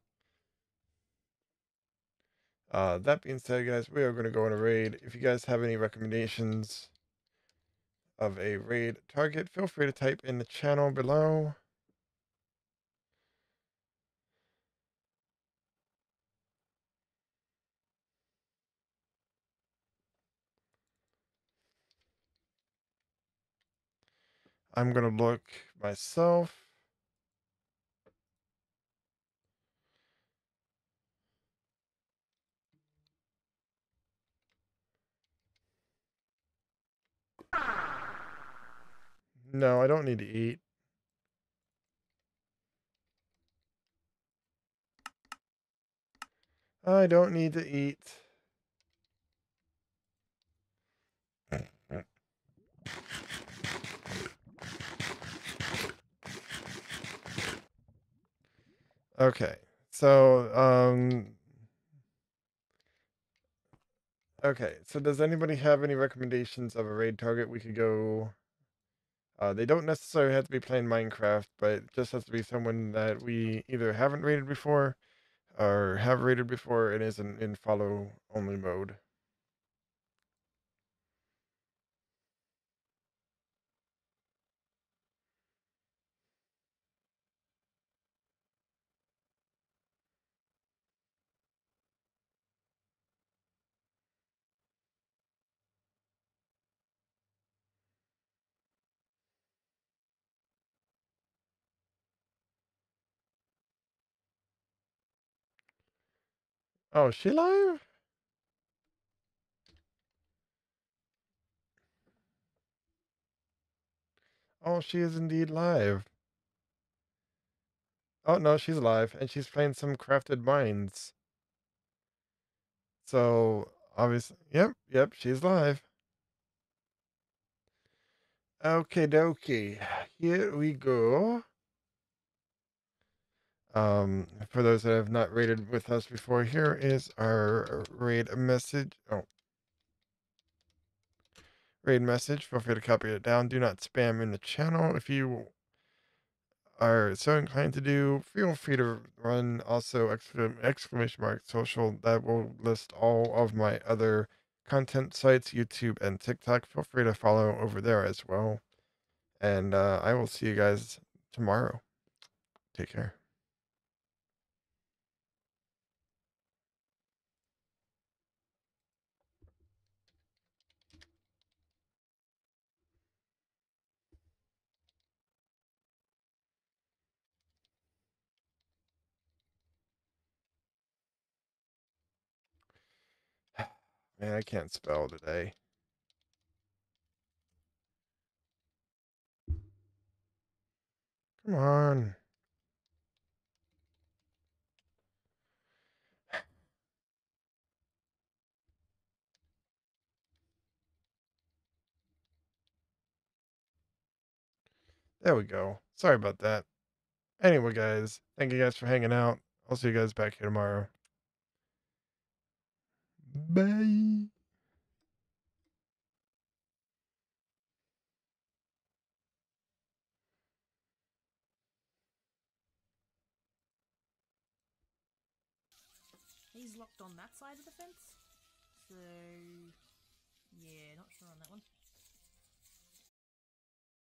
Uh, that being said, guys, we are going to go on a raid. If you guys have any recommendations of a raid target, feel free to type in the channel below. I'm going to look myself. No, I don't need to eat. I don't need to eat. Okay, so, um... Okay, so does anybody have any recommendations of a raid target we could go... Uh, they don't necessarily have to be playing Minecraft, but it just has to be someone that we either haven't raided before or have raided before and is in, in follow-only mode. Oh, is she live? Oh, she is indeed live. Oh, no, she's live, and she's playing some crafted mines. So, obviously, yep, yep, she's live. Okay, dokie. Here we go. Um, for those that have not raided with us before, here is our raid message. Oh, raid message. Feel free to copy it down. Do not spam in the channel. If you are so inclined to do, feel free to run also exclam exclamation mark social. That will list all of my other content sites, YouTube and TikTok. Feel free to follow over there as well. And uh, I will see you guys tomorrow. Take care. Man, I can't spell today. Come on. There we go. Sorry about that. Anyway, guys, thank you guys for hanging out. I'll see you guys back here tomorrow. Bye. He's locked on that side of the fence. So, yeah, not sure on that one.